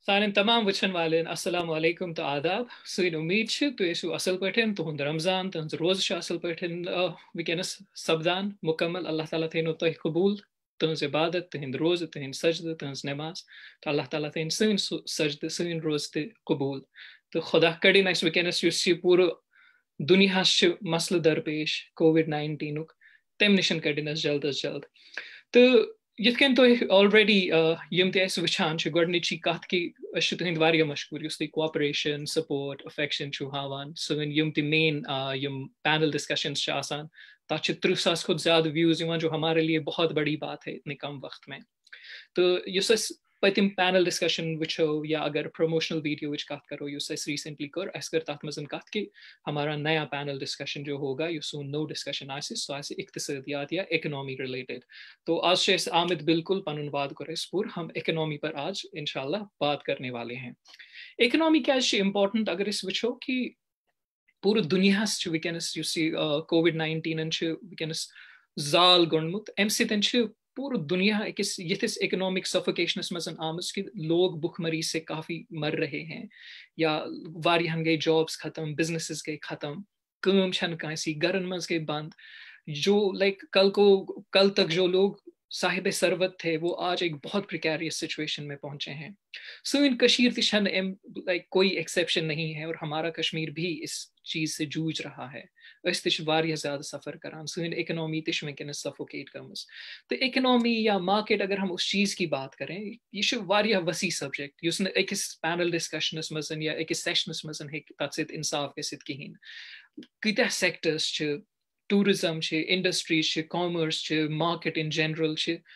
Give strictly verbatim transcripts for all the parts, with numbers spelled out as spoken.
सारे तमाम वचन वाले अस्सलाम वालेकुम तो आदाब सुन उम्मीद छ तो यसु असल पठन तुहंद रमजान तुहंद रोज छ असल पठन वकनस सब्दान मुकम्मल अल्लाह ताला थेनो तो कबूल तुहंज इबादत तुहंद रोज तुहंद सजद तुहंज नमाज तो अल्लाह ताला थेन सुन सजद सुन रोज ते कबूल तो खुदा कड़ी नस वकनस युस पूरा दुनिया मसल दरपेश कोविड नाइनटीन तम नशन कड़नस जल्द अज जल्द तो यन तो ऑलरेडी यम तस वचान गोडनिची कत कि तुहंद वारिया मशहूर युस तुम कोऑपरेशन सपोर्ट अफेक्शन हावान सन यम त मेन यम पैनल डिस्कशंस तथ त्रुह सास खुद ज्यादा व्यूज जो हमारे लिए बहुत बड़ी बात है इतने कम वक्त में। तो युस पतिम पैनल डिस्कशन वो या अगर प्रमोशनल वीडियो कत करो रिसेंटली कर अस कर तथ मज कत कि हमारा नया पैनल डिस्कशन जो होगा युस सोन नो डिस्कशन आसे सो आसे इक्तिसादियात या इकोनॉमी रिलेटेड। तो आज आमिद बिल्कुल पनुन वाद कर पूर हम इकोनॉमी पर आज इंशाल्लाह बात करने वाले हैं। इकोनॉमी क्या इम्पोर्टेंट अगर इस वो कि पूरे दुनिया वनस कोविड नाइनटीन वनस जाल गोमुत अम सत पूरा दुनिया अकिस यथिस इकोनॉमिक सफोकेशनस मज आमज कि लोग भुखमरी से काफ़ी मर रहे हैं या वारियाहन गई जॉब्स खत्म बिजनेसेस गई खत्म कम छन कांसी गरन मज गई बंद जो लाइक कल को कल तक जो लोग साहिब सरवत थे वो आज एक बहुत प्रिकैरियस सिचुएशन में पहुंचे हैं। सुन कशीर तिशन एम लाइक कोई एक्सेप्शन नहीं है और हमारा कश्मीर भी इस चीज से जूझ रहा है। अस तिश वारिया ज्यादा सफर करान सुन इकोनॉमी तिश वनस सफोकेट गमस। तो इकोनॉमी या मार्केट अगर हम उस चीज की बात करें यह वारिया वसी सब्जेक्ट युस न अकिस पैनल डिस्कशनस मज या अकिस सेशनस मज हेक तथ सत इंसाफ गसित कहीं कत्या sectors tourism industries commerce market in general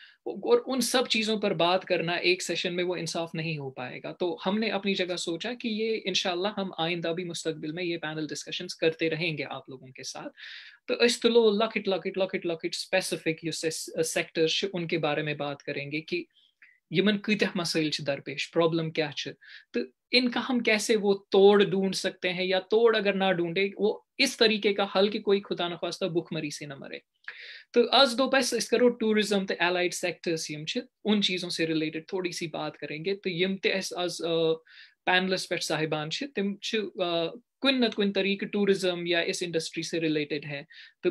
और उन सब चीज़ों पर बात करना एक सेशन में वो इंसाफ नहीं हो पाएगा। तो हमने अपनी जगह सोचा कि ये इंशाल्लाह हम आइंदा भी मुस्तकबिल में ये पैनल डिस्कशंस करते रहेंगे आप लोगों के साथ। तो इस तुलो लकिट लकिट लकिट लकिट स्पेसिफिक सेक्टर्स उनके बारे में बात करेंगे कि यमन कत्या मसाइल दरपेश प्रॉब्लम क्या तो इनका हम कैसे वो तोड़ ढूंढ सकते हैं या तोड़ अगर ना ढूंढे वो इस तरीके का हल कि कोई खुदा न खास्ता भुखमरी से न मरे। तो आज दो पैस इस करो टूरिज्म तो एलाइड सेक्टर्स यम उन चीज़ों से रिलेटेड थोड़ी सी बात करेंगे। तो यम तस आज पैनलिस्ट पे साहिबान तम कुन न कुन तरीके टूरिज्म या इस इंडस्ट्री से रिलेटेड है। तो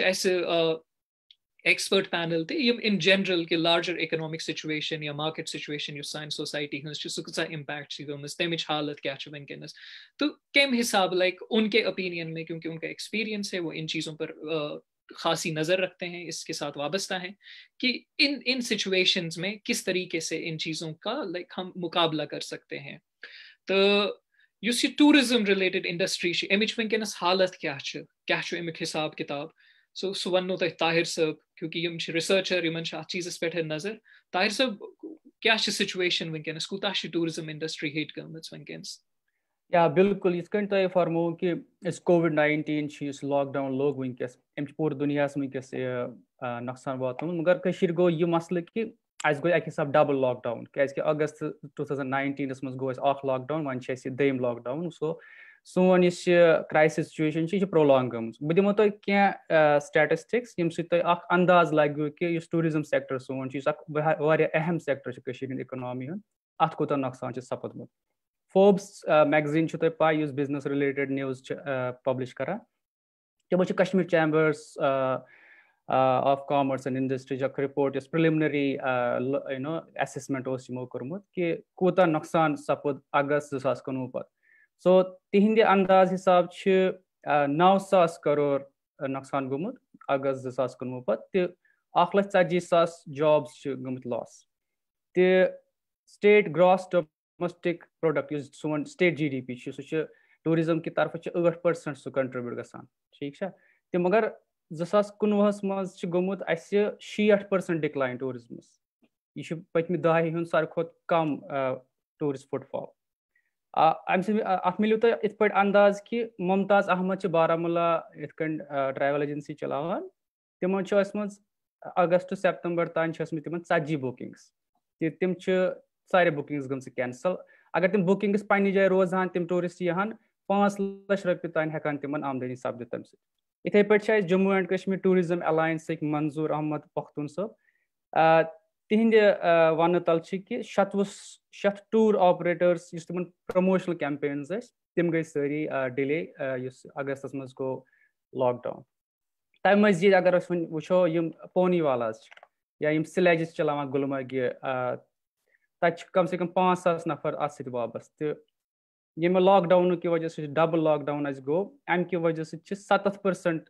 बे एक्सपर्ट पैनल थे यम इन जनरल के लार्जर इकोनॉमिक सिचुएशन या मार्केट सिचुएशन साइन सोसाइटी हज इम्पैक्ट तमिच हालत क्या वनकस तो कम हिसाब लाइक उनके ओपिनियन में क्योंकि उनका एक्सपीरियंस है वो इन चीज़ों पर खासी नज़र रखते हैं इसके साथ वाबस्ता है कि इन इन सिचुएशंस में किस तरीके से इन चीज़ों का लाइक हम मुकाबला कर सकते हैं। तो युस ये टूरिज्म रिलेटेड इंडस्ट्री अमिच वनकस हालत क्या क्या अमिक हिसाब किताब सो सह वो तुम ताहिर साहब क्योंकि यम रिसर्चर यमन चीज़ पे नजर। ताहिर साहब क्या सिचुएशन वनकस कूता टूरिज्म इंडस्ट्री हिट गमच वनकस? या बिल्कुल इस तुम फरमो कि कोविड नाइनटीन लॉकडाउन लोग वनकस अम पूरे दुनिया वनकस नुकसान वात मगर गो यह मसल कि अस गो अक हिसाब डबल लॉकडाउन क्या अगस्त टू थाउजेंड नाइनटीन मज गो लॉकडाउन वन दम लॉकडाउन सो सोन इस क्राइसिस सिचुएशन प्रोलॉन्ग गम बह दिमो तुम क्या स्टैटिस्टिक्स यम सत अंदाज लगो कि टूरिज्म सेक्टर सोन अहम सेक्टर इकोनॉमी अत कोता नुकसान सपदमुत। फोर्ब्स मैगजीन तुम पाई बिजनेस रिलेटेड न्यूज पब्लिश करा तमो Kashmir chambers of commerce and industries report preliminary you know assessment कर्मुत कि कूता नुकसान सपद अगस्त जो सास कुनवु पे सो तिहंद अंदाज हिसाब नौ सास करोड़ नुकसान गोमुत अगस्त जो सास कुनवु पे अख लच ती सास जॉब्स गमुत लॉस तो स्टेट ग्रॉस डोमेस्टिक प्रोडक्ट सोन स्टेट जी डी पी सह टूरिज्म की तरफ आठ परसेंट सह कंट्रीब्यूट गसान ठीक है तो मगर जो सास कुनवहस मज गोमुत शीठ परसेंट डिक्लाइन टूरिज्मस यह पतम दहाई हूँ सारे खुद कम टूरिस्ट फुटफॉल अत मिलो तुम इत पे अंदाज कि मुमताज अहमद बारामूला इत ट्रैवल एजेंसी चलावान तिमन अगस्त सितंबर तान तिमन ती बुकिंग्स तिम सारे बुकिंग्स गम कैंसल अगर तिम बुकिंग्स पन्ने जाए रोजान तिम टूरिस्ट यहान पाँच लक्ष रुपये तान हेकान तिमन आमदनी सपदित तम इथे पे Jammu and Kashmir tourism alliance Manzoor Ahmad Pakhtun सब तिहिंदे वन तल कि शतवु शत टूर ऑपरेटर्स युस तिमन प्रमोशनल कैंपेन्स ٲسۍ तिम गई सारी डिले युस अगस्तस मज गो लॉकडाउन तम मजीद अगर अस वो यम पोनी वालाज या यम स्लेजेस चलावान गुलमर्ग तक कम से कम पाँच सात नफर अत सत वाबस्त ये लॉकडाउन की वजह से डबल लॉकडाउन गो अम कि वजह से सतत परसेंट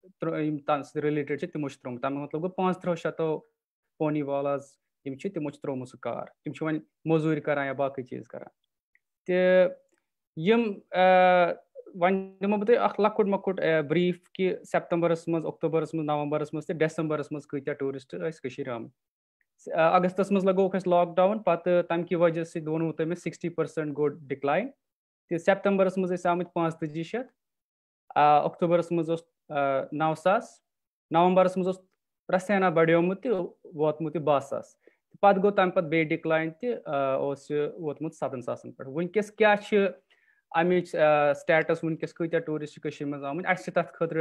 रिलेटेड तमो त्रोम तम मतलब गो पाँच त्रो शतो पोनी वालाज तमो त्रोमुत सह कार तम वन मजूर करान या बाकी चीज करान तो यम वन दिमो बह तुह लकुट मकुट ब्रीफ कि सेप्टेम्बरस मज अक्टोबरस मज नवंबरस मज तो डिसंबरस मज कत्या टूरिस्ट आम अगस्तस मज लगोक लॉकडाउन पत् तम कि वजह से वोनू तुम मे सिक्सटी परसेंट गो डिक्लाइन तो सेप्टेम्बरस मज आम पाँच शत अक्टोबरस मज नौ सास नवंबरस मज रसेना बढ़ोमुत तो वोतमुत बह सास पत् गो तम पत् बे डिक्लाइन तो वोतमुत सतन सासन पे वनकस क्या अमिच स्टेटस वनकस कत्या टूरिस्ट मज आम तथ खतर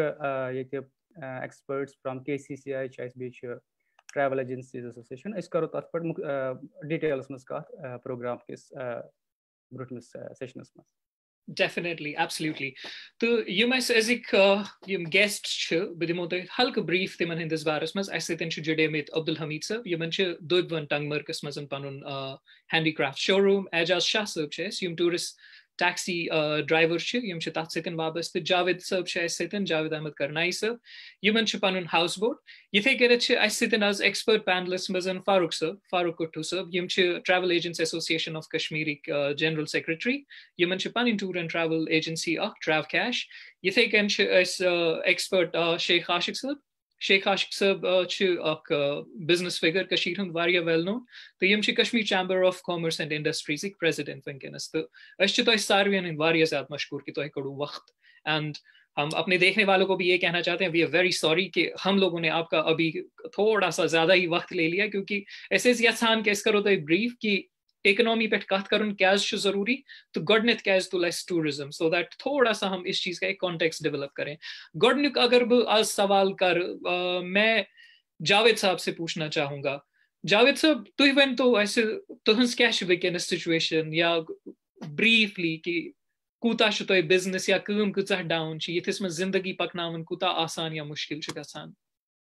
experts from K C C I travel agencies association अस करो तथ पे डिटेल्स मज कत प्रोग्राम किस ब्रोटमिस सेशनस मज Definitely, absolutely. तो यम अजिक यम गेस्ट बह दिमो तुह हल्क ब्रीफ तिमन हंदिस बारस मज अस सतन जुड़ेमित अब्दुल हमीद सब यमन दुबवन टंगमर्कस मज पनुन हैंडीक्राफ्ट शोरूम एजाज शाह सब यम टूरिस्ट टैक्सी ड्राइवर यम तथ सतन वाबस्त जावेद सब सतन जावेद अहमद करनाई सब यमन पनुन हाउस बोट यथे करित सतन आज एक्सपर्ट पैनलिस्ट मज फारूक सब फारूक कुट्टू सब यम travel agents association of Kashmir general secretary यमन पन टूर एंड ट्रैवल एजेंसी ट्रैव कैश यथे कन एक्सपर्ट शेख आशिक सब शेख आशिक सब बिजनेस फिगर कशीर हंद वारिया वेल नोन तो यम Kashmir chamber of commerce and industries president वनकस तो अह सारवन हंद वारिया ज़्यादा मशहूर कि तुह कड़ू वक्त एंड हम अपने देखने वालों को भी ये कहना चाहते हैं वी आर वेरी सॉरी कि हम लोगों ने आपका अभी थोड़ा सा ज़्यादा ही वक्त ले लिया क्योंकि ऐसे यसान कैस करो तो ब्रीफ कि इकोनॉमी पे कत कर जरूरी तो गडनत क्या तुल टूरिज्म सो दैट थोड़ा सा हम इस चीज का एक कॉन्टेक्स्ट डेवलप करें गडनुक अगर बह आज सवाल कर आ, मैं जावेद साहब से पूछना चाहूंगा जावेद साहब तुह वन तो ऐसे तुहस क्या वनकस सिचुएशन या ब्रीफली कि कूता तुह बिजनेस या कम कचा डाउन यथिस मज जिंदगी पकनावन कूता आसान या मुश्किल गसान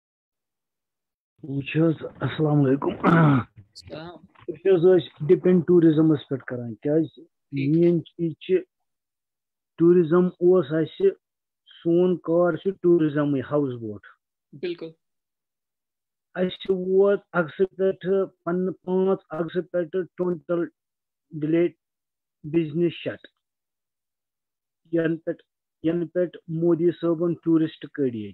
अस्सलाम वालेकुम डिपेंड टूरिज्मस पे करान क्या मेन चीज टूरिज्म सोन कार टूरिज्म हाउस बोट बिल्कुल वोत अगस्त पे पाँच अगस्त पे टोटल डिलेट बिजनेस शट यन पे यन पे मोदी सबन टूरिस्ट कड़ ये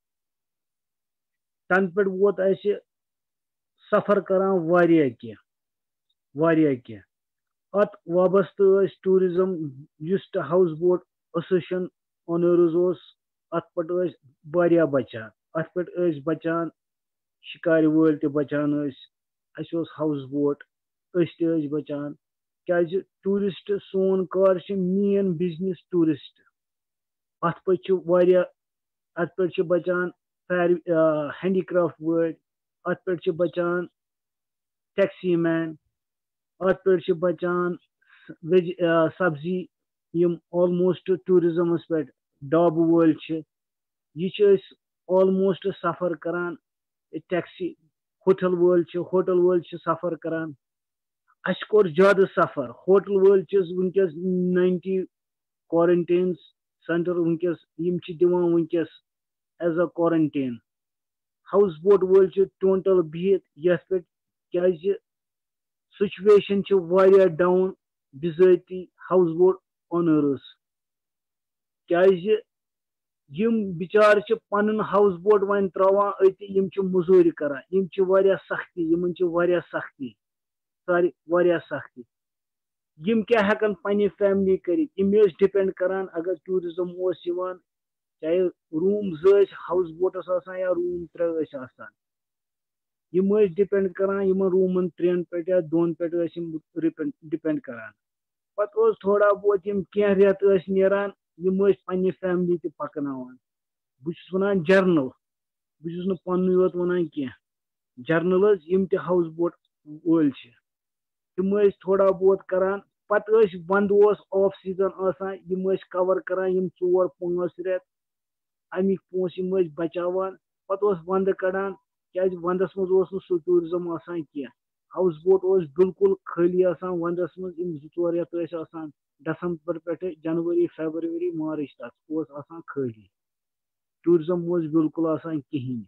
तन पे वोत सफर करान वारिया क्या वारिया क्या अत वाबस्त टूरिज्म जिस हाउस बोट एसोसिएशन ओनर्स अत पे वारिया बचान अत पे बचान शिकार वल ते बचान हाउस बोट अस बचान क्या टूरिस्ट सोन कार मेन बिजनेस टूरिस्ट अत पे अत पे बचान हैंडीक्राफ्ट वर्ड अत पे बचान टैक्सी मैन अत पे बचान वेज सब्जी यम ऑलमोस्ट टूरिज्मस पे डाब वल यह ऑलमोस्ट सफर करान टैक्सी होटल वल होटल वल सफर करान अस कोर ज्यादा सफर होटल वल वनकस नाइन्टी क्वारंटीन सेंटर वनकस यम दिवान वनकस as a quarantine house boat वल टोटल बिहित यथ पे क्या सिचुएशन डाउन बिजाती हाउस बोट ओनर्स क्या यम बिचार पन हाउस बोट वन त्रावान अति मजूरी करान सख्ती यमन सख्ती सारी वारिया सख्ती यम क्या हेकन पन्ने फैमिली करित यम डिपेंड करान अगर टूरिज्म चाहे रूम ज हाउस बोटस आसान या रूम त्रे आसान यम डिपेंड करान यम रूमन त्रेन पे या दोन पे डिपेंड करान पत थोड़ा बहुत यम क्या रेत नेरान यम पन्ने फैमिली ते पकनावान बस वनान जर्नल बस पन्न योत वनान क्या जर्नल्स यम ते हाउस बोट वोल तम थोड़ा बहुत करान पत वंद ऑफ सीजन आसान यम कवर करान यम चोर पांच रेत अमिक पोस यम बचावान पत वंद कड़ान क्या वंदस मज सह टूरिज्म आसान कह हाउस बोट बिल्कुल खाली आसान वंदस मज जोर रेत आसान दिसंबर पे जनवरी फरवरी मार्च तक आसान खाली टूरिज्म बिल्कुल आसान कहें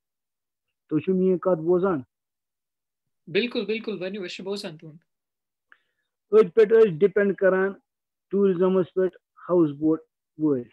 तुम मी कत बोजान बिल्कुल बिल्कुल वन वो बोजान तुम अद पे डिपेंड करान टूरिज्मस पे हाउस बोट वो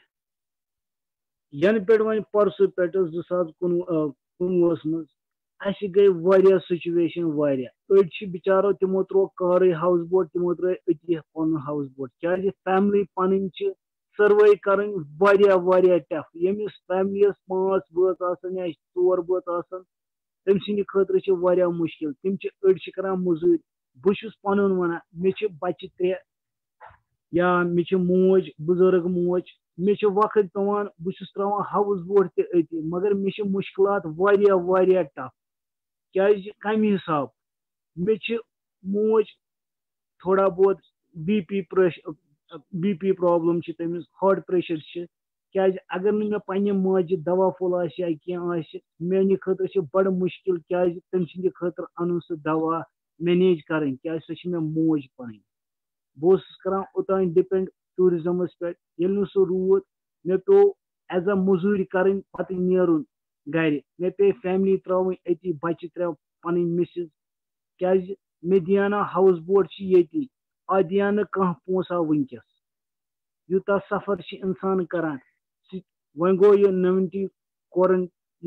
यन पे वन परसों पे जो सात कुनवुहस मज गई वारिया सिचुएशन वारिया अड़ बिचारो तिमो त्रो कार हाउस बोट तिमो त्रो अति पन हाउस बोट क्या फैमिली पन सर्वाइव कर वारिया टफ यमिस फैमिली पांच बत आसान या चोर बत आसान तम सद खतर मुश्किल तम अड़ कर मजूर बहुत पन वन मे बच्चे त्रे या मे मोज बुजुर्ग मोज मे वक्त पेवान बहुत त्रावान हाउस बोट तति मगर मे मुश्किलात वारिया वारिया टफ क्या कम हिसाब मे मोज थोड़ा बहुत B P pressure B P problem तमिस हार्ट प्रेशर क्या अगर मे पे माजे दवा फुल या कह मे खतर बड़ मुश्किल क्या तम सद खतर अन सह दवा मैनेज कर क्या सह मे मोज पन बहुत कर ओतान डिपेंड टूरिज्मस पे ये सह रूद मे पे एज अ मजूर कर पत नेरुन गर मे पे फैमिली त्रावन अति बच्चे त्रे पन मिसिज क्या मे दियाना हाउस बोट ये आ दिया कह पोसा वनकस यूता सफर इंसान करान वन गो ये नवनटी कोरन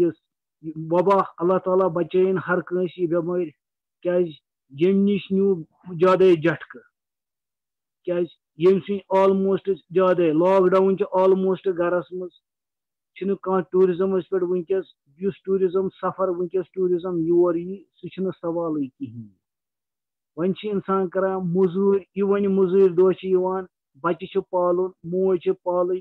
वबा अल्लाह ताला बचैन हर कंस बेमार क्या यम नश न्यू ज्यादा झटक क्या यम सी ऑलमोस्ट ज्यादा लॉकडाउन ऑलमोस्ट गरस मज कह टूरिज्मस पे वनकस टूरिज्म सफर वनकस टूरिज्म योर यी सह सवाल कहें वन इंसान करान मजूर यह वन मजूर दह बच्चे पालन मोज पाल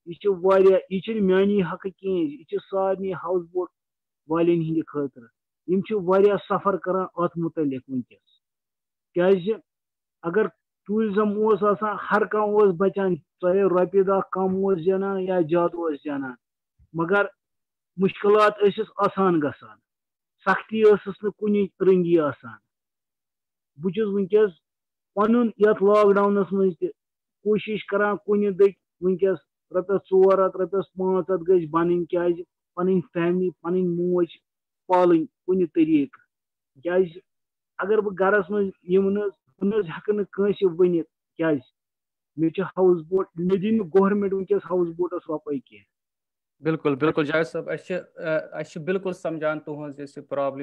यह मानी हक कहें यह सारे हाउस बोट वालन हंद खतर यम सफर करान अत मुतलिक वनकस क्या अगर टूरिज्म आसान हर कह बचान चाहे रोपये दह कम जानान या ज्यादा जानान मगर मुश्किलात आसान गसान सख्ती कुन रंगी आसान बहुत वनकस पन ये लॉकडाउनस मज कोशिश करान कुन दक वनकस रपस चोर हथ रपस पांच हथ गज बन क्या पन फैमिली पन मोज पालन कुन तरीक क्या अगर बह गरस मज हेक कंस वन क्या मे हाउस बोट मे दी गवर्नमेंट वनकस हाउस बोटस रुपये कह बिल्कुल बिल्कुल जावेद साहब अस बिल्कुल समझान तुहस प्रॉब्लम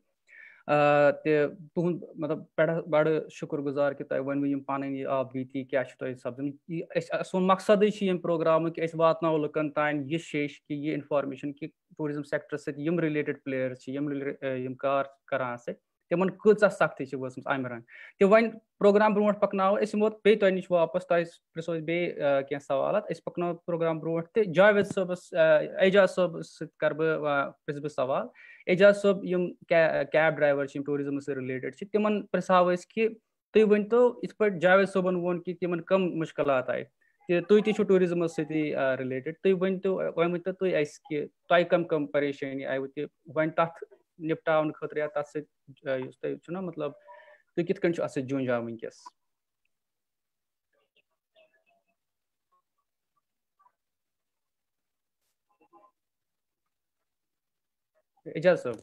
तुहद मतलब बड़ शुक्रगुजार कि तुम वन पन आप बीती क्या सपदन सोन मकसद प्रोग्राम कि वातनो लुकन तान यह शेश कि यह इन्फॉर्मेशन कि टूरिज्म सेक्टर सम रिलेटेड प्लेयर्स यम कार करान तिमन कच सख्ती वसम अम रंग तो वन प्रोग्राम ब्रो पकनो बे तुम नश वापस प्रिसो बे कह सवाल पकनो प्रोग्राम ब्रो तो जावेद सबस एजाज सब कर प्रिस बह सवाल एजाज सब यम कैब ड्राइवर टूरिज्म से रिलेटेड तिमन प्रिसाव कि तुम वन तो इत पे जावेद सबन वोन कि तिमन कम मुश्किलात आए तुम तु टूरिज्म सती रिलेटेड तुम वन तो वन तो तुम कि तुम कम कम परेशानी आयु तो वन तथ निपटावन खतर या तथ सो मतलब तुम कित कन अत जूझान वनकस एजाज साहब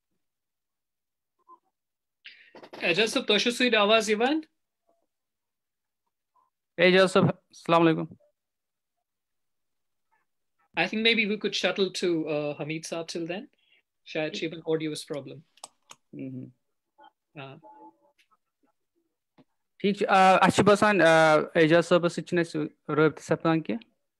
एजाज साहब तो सद आवाज यवान एजाज साहब अस्सलाम वालेकुम I think maybe we could shuttle to uh, Hamid Saab till then. Shayad she have an audio problem. Mm-hmm. Uh, ठीक अच्छे बसान एजाज साहब सह रब्त सपदान कह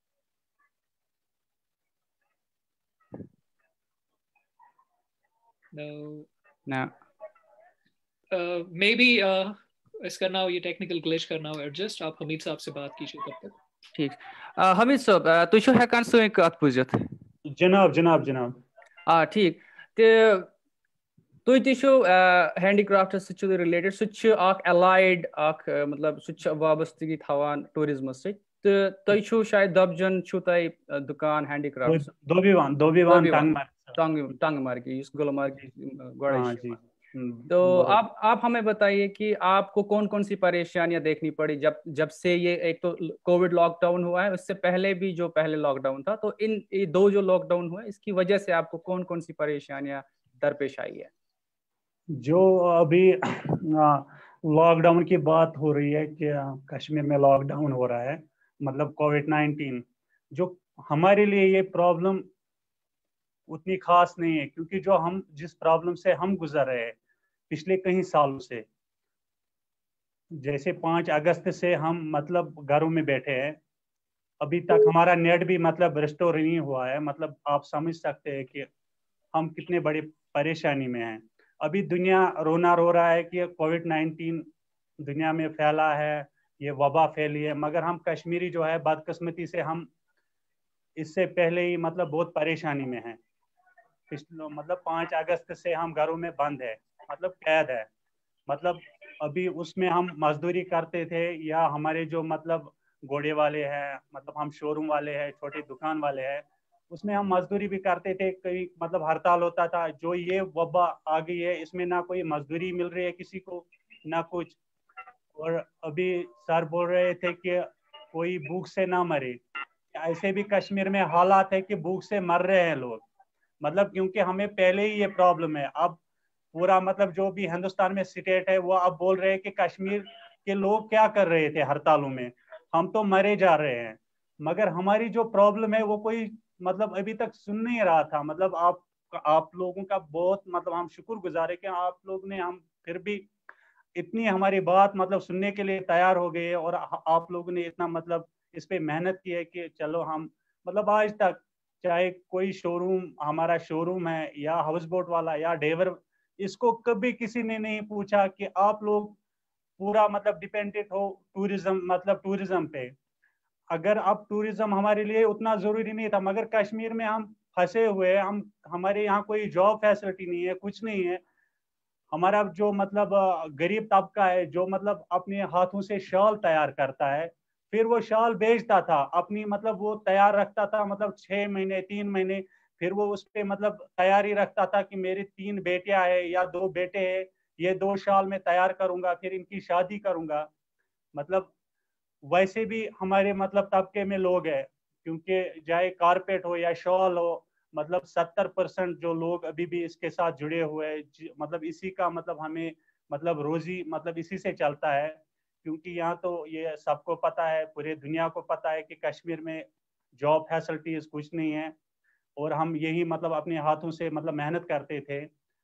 no ना uh, maybe uh, इसका नाउ ये टेक्निकल ग्लिच करना हो एडजस्ट आप हमीद साहब से बात कीजिए तब तक ठीक हमीद साहब तुम छो हेकान सत कत बुझित जनाब जनाब जनाब आ ठीक तो तुई ति छु हैंडीक्राफ्ट सु रिलेटेड सु छु अख एलाइड अख मतलब सु छु वाबस्तगी थवान टूरिज्म से तो तुई छु शायद दबजन छु तई दुकान हैंडीक्राफ्ट दोबीवान दोबीवान टंगमर्ग टंग टंगमर्ग इस गुलमर्ग हाँ जी। तो आप आप हमें बताइए कि आपको कौन कौन सी परेशानियां देखनी पड़ी जब जब से ये एक तो कोविड लॉकडाउन हुआ है, उससे पहले भी जो पहले लॉकडाउन था, तो इन ये दो जो लॉकडाउन हुए इसकी वजह से आपको कौन कौन सी परेशानियां दरपेश आई है? जो अभी लॉकडाउन की बात हो रही है कि कश्मीर में लॉकडाउन हो रहा है, मतलब कोविड नाइन्टीन, जो हमारे लिए ये प्रॉब्लम उतनी खास नहीं है, क्योंकि जो हम जिस प्रॉब्लम से हम गुजर रहे हैं पिछले कई सालों से, जैसे पाँच अगस्त से हम मतलब घरों में बैठे हैं, अभी तक हमारा नेट भी मतलब रिस्टोर नहीं हुआ है। मतलब आप समझ सकते हैं कि हम कितने बड़ी परेशानी में हैं। अभी दुनिया रोना रो रहा है कि कोविड नाइन्टीन दुनिया में फैला है, ये वबा फैली है, मगर हम कश्मीरी जो है बदकिस्मती से हम इससे पहले ही मतलब बहुत परेशानी में हैं। पिछले मतलब पाँच अगस्त से हम घरों में बंद है, मतलब कैद है। मतलब अभी उसमें हम मजदूरी करते थे, या हमारे जो मतलब घोड़े वाले हैं, मतलब हम शोरूम वाले हैं, छोटे दुकान वाले हैं, उसमें हम मजदूरी भी करते थे। कई मतलब हड़ताल होता था। जो ये वबा आ गई है, इसमें ना कोई मजदूरी मिल रही है किसी को, ना कुछ। और अभी सर बोल रहे थे कि कोई भूख से ना मरे। ऐसे भी कश्मीर में हालात है कि भूख से मर रहे हैं लोग, मतलब क्योंकि हमें पहले ही ये प्रॉब्लम है। अब पूरा मतलब जो भी हिंदुस्तान में स्टेट है वो अब बोल रहे हैं कि कश्मीर के लोग क्या कर रहे थे हड़तालों में, हम तो मरे जा रहे हैं। मगर हमारी जो प्रॉब्लम है वो कोई मतलब अभी तक सुन नहीं रहा था। मतलब आप आप लोगों का बहुत मतलब हम शुक्रगुजार है कि आप लोग ने हम फिर भी इतनी हमारी बात मतलब सुनने के लिए तैयार हो गए, और आप लोगों ने इतना मतलब इस पे मेहनत की है कि चलो हम मतलब आज तक चाहे कोई शोरूम, हमारा शोरूम है या हाउस बोट वाला या ड्राइवर, इसको कभी किसी ने नहीं पूछा कि आप लोग पूरा मतलब डिपेंडेंट हो टूरिज्म मतलब टूरिज्म पे। अगर अब टूरिज्म हमारे लिए उतना जरूरी नहीं था, मगर कश्मीर में हम फंसे हुए हैं। हम हमारे यहाँ कोई जॉब फैसिलिटी नहीं है, कुछ नहीं है। हमारा जो मतलब गरीब तबका है, जो मतलब अपने हाथों से शॉल तैयार करता है, फिर वो शॉल बेचता था अपनी, मतलब वो तैयार रखता था मतलब छः महीने तीन महीने, फिर वो उस पर मतलब तैयारी रखता था कि मेरी तीन बेटियां हैं या दो बेटे हैं, ये दो शॉल में तैयार करूंगा, फिर इनकी शादी करूंगा। मतलब वैसे भी हमारे मतलब तबके में लोग हैं, क्योंकि चाहे कारपेट हो या शॉल हो, मतलब सत्तर परसेंट जो लोग अभी भी इसके साथ जुड़े हुए हैं, मतलब इसी का मतलब हमें मतलब रोजी मतलब इसी से चलता है। क्योंकि यहाँ तो ये सबको पता है, पूरे दुनिया को पता है कि कश्मीर में जॉब फैसिलिटीज कुछ नहीं है, और हम यही मतलब अपने हाथों से मतलब मेहनत करते थे।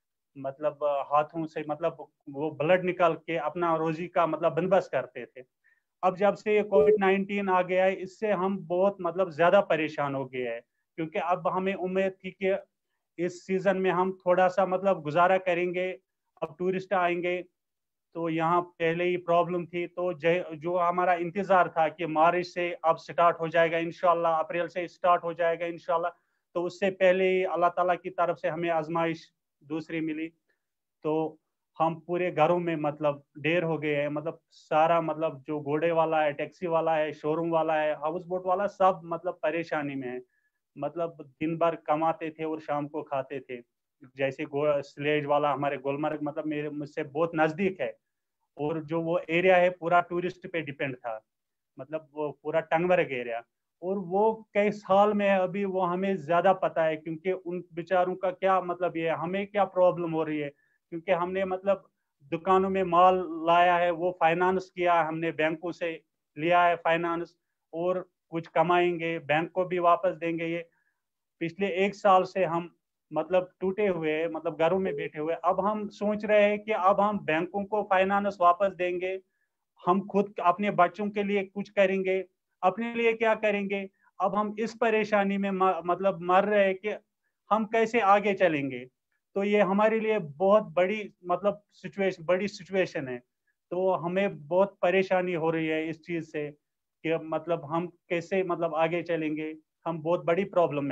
मतलब हाथों से मतलब वो ब्लड निकाल के अपना रोजी का मतलब बंदोबस्त करते थे। अब जब से ये कोविड नाइन्टीन आ गया है, इससे हम बहुत मतलब ज्यादा परेशान हो गए हैं, क्योंकि अब हमें उम्मीद थी कि इस सीजन में हम थोड़ा सा मतलब गुजारा करेंगे। अब टूरिस्ट आएंगे, तो यहाँ पहले ही प्रॉब्लम थी, तो जो हमारा इंतजार था कि मार्च से अब स्टार्ट हो जाएगा इंशाल्लाह, अप्रैल से स्टार्ट हो जाएगा इंशाल्लाह, तो उससे पहले ही अल्लाह ताला की तरफ से हमें आजमाइश दूसरी मिली। तो हम पूरे घरों में मतलब ढेर हो गए हैं। मतलब सारा मतलब जो घोड़े वाला है, टैक्सी वाला है, शोरूम वाला है, हाउस बोट वाला, सब मतलब परेशानी में है। मतलब दिन भर कमाते थे और शाम को खाते थे। जैसे स्लेज वाला हमारे गुलमर्ग मतलब मेरे मुझसे बहुत नजदीक है, और जो वो एरिया है पूरा टूरिस्ट पे डिपेंड था, मतलब वो पूरा टंगमर्ग एरिया। और वो कई साल में है अभी, वो हमें ज्यादा पता है, क्योंकि उन बेचारों का क्या मतलब ये है, हमें क्या प्रॉब्लम हो रही है। क्योंकि हमने मतलब दुकानों में माल लाया है, वो फाइनेंस किया है, हमने बैंकों से लिया है फाइनेंस, और कुछ कमाएंगे बैंक को भी वापस देंगे। ये पिछले एक साल से हम मतलब टूटे हुए हैं, मतलब घरों में बैठे हुए। अब हम सोच रहे हैं कि अब हम बैंकों को फाइनेंस वापस देंगे, हम खुद अपने बच्चों के लिए कुछ करेंगे, अपने लिए क्या करेंगे। अब हम इस परेशानी में मतलब मर रहे हैं कि हम कैसे आगे चलेंगे। तो ये हमारे लिए बहुत बड़ी मतलब सिचुएशन बड़ी सिचुएशन है। तो हमें बहुत परेशानी हो रही है इस चीज से कि मतलब हम कैसे मतलब आगे चलेंगे, हम बहुत बड़ी प्रॉब्लम में हैं।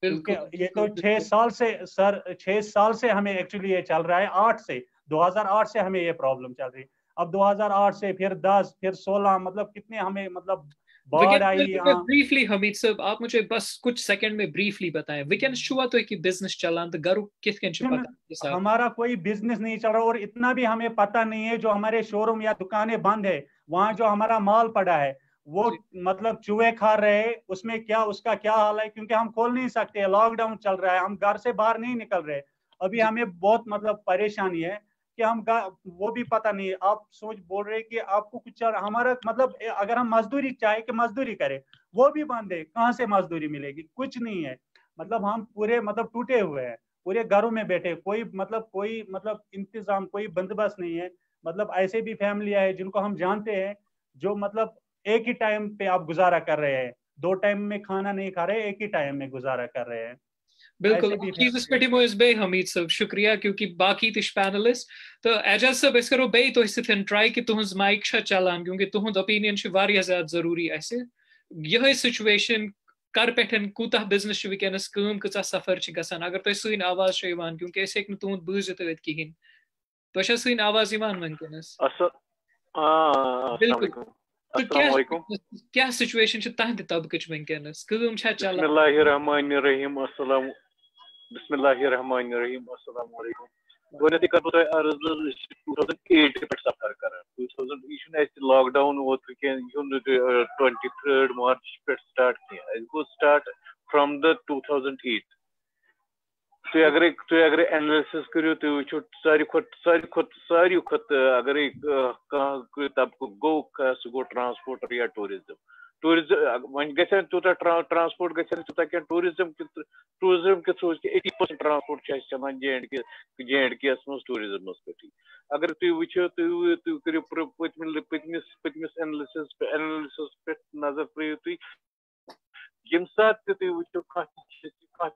क्योंकि ये तो छह साल से सर छह साल से हमें एक्चुअली ये चल रहा है, आठ से दो हज़ार आठ से हमें ये प्रॉब्लम चल रही है। अब दो हज़ार आठ से फिर दस फिर सोलह, मतलब कितने हमें मतलब बाढ़ आई यहाँ। ब्रीफली हमीद साहब आप मुझे बस कुछ सेकंड में ब्रीफली बताएं, वीकेंड शुआ तो कि बिजनेस चलान तो घर किस पता हमारा कोई बिजनेस नहीं चल रहा, और इतना भी हमें पता नहीं है। जो हमारे शोरूम या दुकानें बंद है, वहाँ जो हमारा माल पड़ा है वो मतलब चूहे खा रहे हैं, उसमें क्या उसका क्या हाल है, क्योंकि हम खोल नहीं सकते, लॉकडाउन चल रहा है, हम घर से बाहर नहीं निकल रहे। अभी हमें बहुत मतलब परेशानी है कि हम वो भी पता नहीं है। आप सोच बोल रहे कि आपको कुछ हमारा मतलब अगर हम मजदूरी चाहे कि मजदूरी करें, वो भी बंद है, कहाँ से मजदूरी मिलेगी, कुछ नहीं है। मतलब हम पूरे मतलब टूटे हुए हैं, पूरे घरों में बैठे, कोई मतलब कोई मतलब इंतजाम कोई बंदोबस्त नहीं है। मतलब ऐसे भी फैमिलियां है जिनको हम जानते हैं जो मतलब एक ही टाइम पे आप गुजारा कर रहे हैं, दो टाइम में खाना नहीं खा रहे, एक ही टाइम में गुजारा कर रहे हैं। बिल्कुल चीज़ पे मोइस बे हमीद साहब शुक्रिया, क्योंकि बाकी तिश पैनलिस्ट तो एजाज साहब इस करो बे तो सिथन ट्राई कि तुहंज माइक छा चलान, क्योंकि तुहंद ओपिनियन छ वारिया ज्यादा जरूरी ऐसे यह सिचुएशन कर पेठन कूता बिजनेस छ विकनस कम कचा सफर छ गसान अगर तो सुन आवाज छ यवान, क्योंकि ऐसे एक तुहंद बूझित किहिन तो छ सुन आवाज यवान वंकनस। बिल्कुल तो क्या क्या सिचुएशन छ तहद तबकच वंकनस कम छ चलान। बिस्मिल्लाहिर्रहमानिर्रहीम अस्सलाम बिस्मिल्लाहिर्रहमानिर्रहीम अस्सलाम वालेकुम। गोनती कर तो अर्ज टू थाउज़ेंड एट पे सफर कर टू थाउज़ेंड इशन एस लॉकडाउन वो के यून ट्वेंटी थर्ड मार्च पे स्टार्ट किया, it was start from the two thousand eight. तो अगर तो अगर एनालिसिस करो तो वो सारी खुद सारी खुद सारी खुद अगर कहाँ तब को गो सो गो ट्रांसपोर्ट या टूरिज्म टूरिज्म वन गए तूता ट्रांसपोर्ट गए तूता क्या टूरिज्म टूरिज्म के थ्रू एटी परसेंट ट्रांसपोर्ट चलान J and K J and के मज टूरिज्म पे। अगर तुम वो तुम तुम करो पतम पतमिस पतमिस एनालिसिस एनालिसिस पे नजर त्रो तुम यम सात तुम वो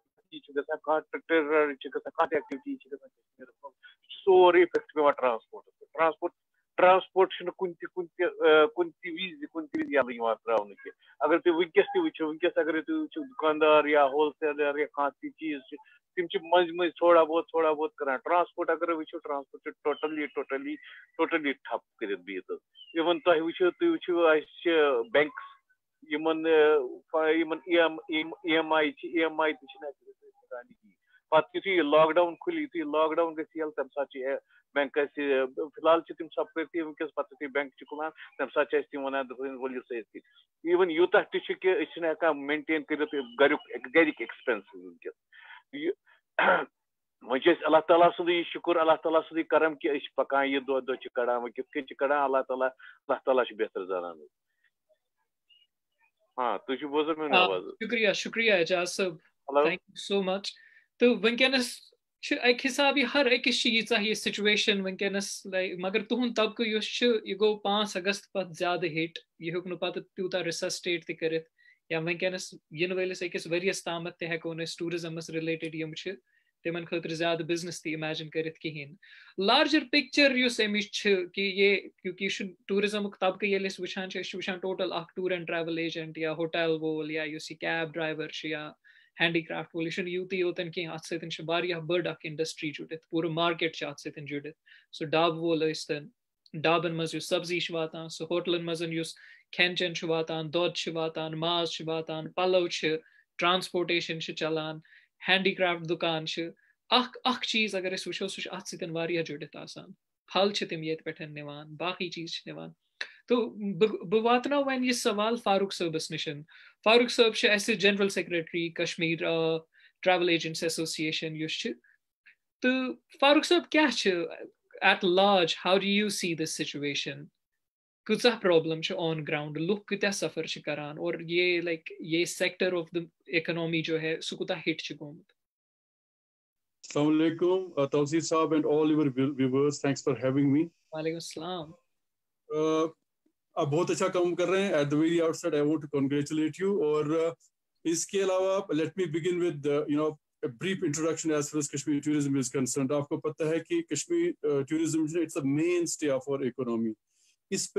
सोरे इफेक्ट पे ट्रांसपोर्ट ट्रांसपोर्ट ट्रांसपोर्ट कुन कुन कुन विज कुन विज यल त्रा की। अगर तुम वनकस तुम वनकस अगर तुम दुकानदार या होलसेलर या कह चीज तम मज मज थोड़ा बहुत थोड़ा बहुत कर ट्रांसपोर्ट अगर वो ट्रांसपोर्ट टोटली टोटली टोटली ठप कर बिहत। इवन तुम वो तुम वो बैंक यमन यमन E M I E M I पे लॉकडाउन खुल लॉकडाउन गल तम सा बैंक फिलहाल तम सब करती वनकस पे बैंक खुलान तम सा वन वलियो सही इवन यूत कि मेंटेन कर गरिक एक्सपेंस वनकस वह अल्लाह ताला सुद शुक्र अल्लाह ताला सुद करम कि पकान यह दो दो कड़ान वो कित कड़ान अल्लाह ताला अल्लाह ताला बेहतर जानान। हाँ तुम बोझ मे आवाज। शुक्रिया शुक्रिया एजाज साहब, थैंक यू सो मच। तो वनकनस एक हिसाब हर एक चीज ये सिचुएशन वनकनस मगर तुहद तबक यह गो पांच अगस्त पे ज्यादा हिट यह हेक पे तूता रिसस्टेट त या वनकनस इन वलिस अकिस वरियस ताम हेको टूरिज्मस रिलेटेड यम तिमन खतर ज्यादा बिजनेस ती इमेजिन कर कहें। लार्जर पिक्चर अमिच कि ये क्योंकि टूरिज्म तबक ये वुचान वुचान टोटल अख टूर एंड ट्रैवल एजेंट या होटल वोल या कैब ड्राइवर या हैंडीक्राफ्ट वोल यह यूत योतन कह अत सत्य बड़ अख इंडस्ट्री जुड़ित पूरा मार्केट अत सत्य जुड़ित सो डाब वोल तन डाबन मज सब्जी वातान सो होटलन मज खेन चेन वातान दोद वातान माज वातान पलो ट्रांसपोर्टेशन चलान हैंडीक्राफ्ट दुकान अख अख चीज अगर वो सह अत सत्य जुड़ित आसान फल तम ये पे निवान बाकी चीज निवान। तो बह वातनाव वन यह सवाल फारूक सबस निशन। फारूक सब ऐसे general secretary Kashmir travel agents association तो फारूक सब क्या at large how do you see this situation कचा प्रॉब्लम ऑन ग्राउंड लुक कत्या सफर करान और ये लाइक ये सेक्टर ऑफ द इकोनॉमी जो है सह कुता हिट गोमुत। Assalamu alaikum, uh, Tawseed Saab and all your viewers, thanks for having me. वालेकुम अस्सलाम। uh, आप बहुत अच्छा काम कर रहे हैं। At the very outset, I want to congratulate you. और uh, इसके अलावा let me begin with uh, you know a brief introduction as far as Kashmir tourism is concerned. आपको पता है कि Kashmir uh, tourism it's a mainstay of our economy. इस पे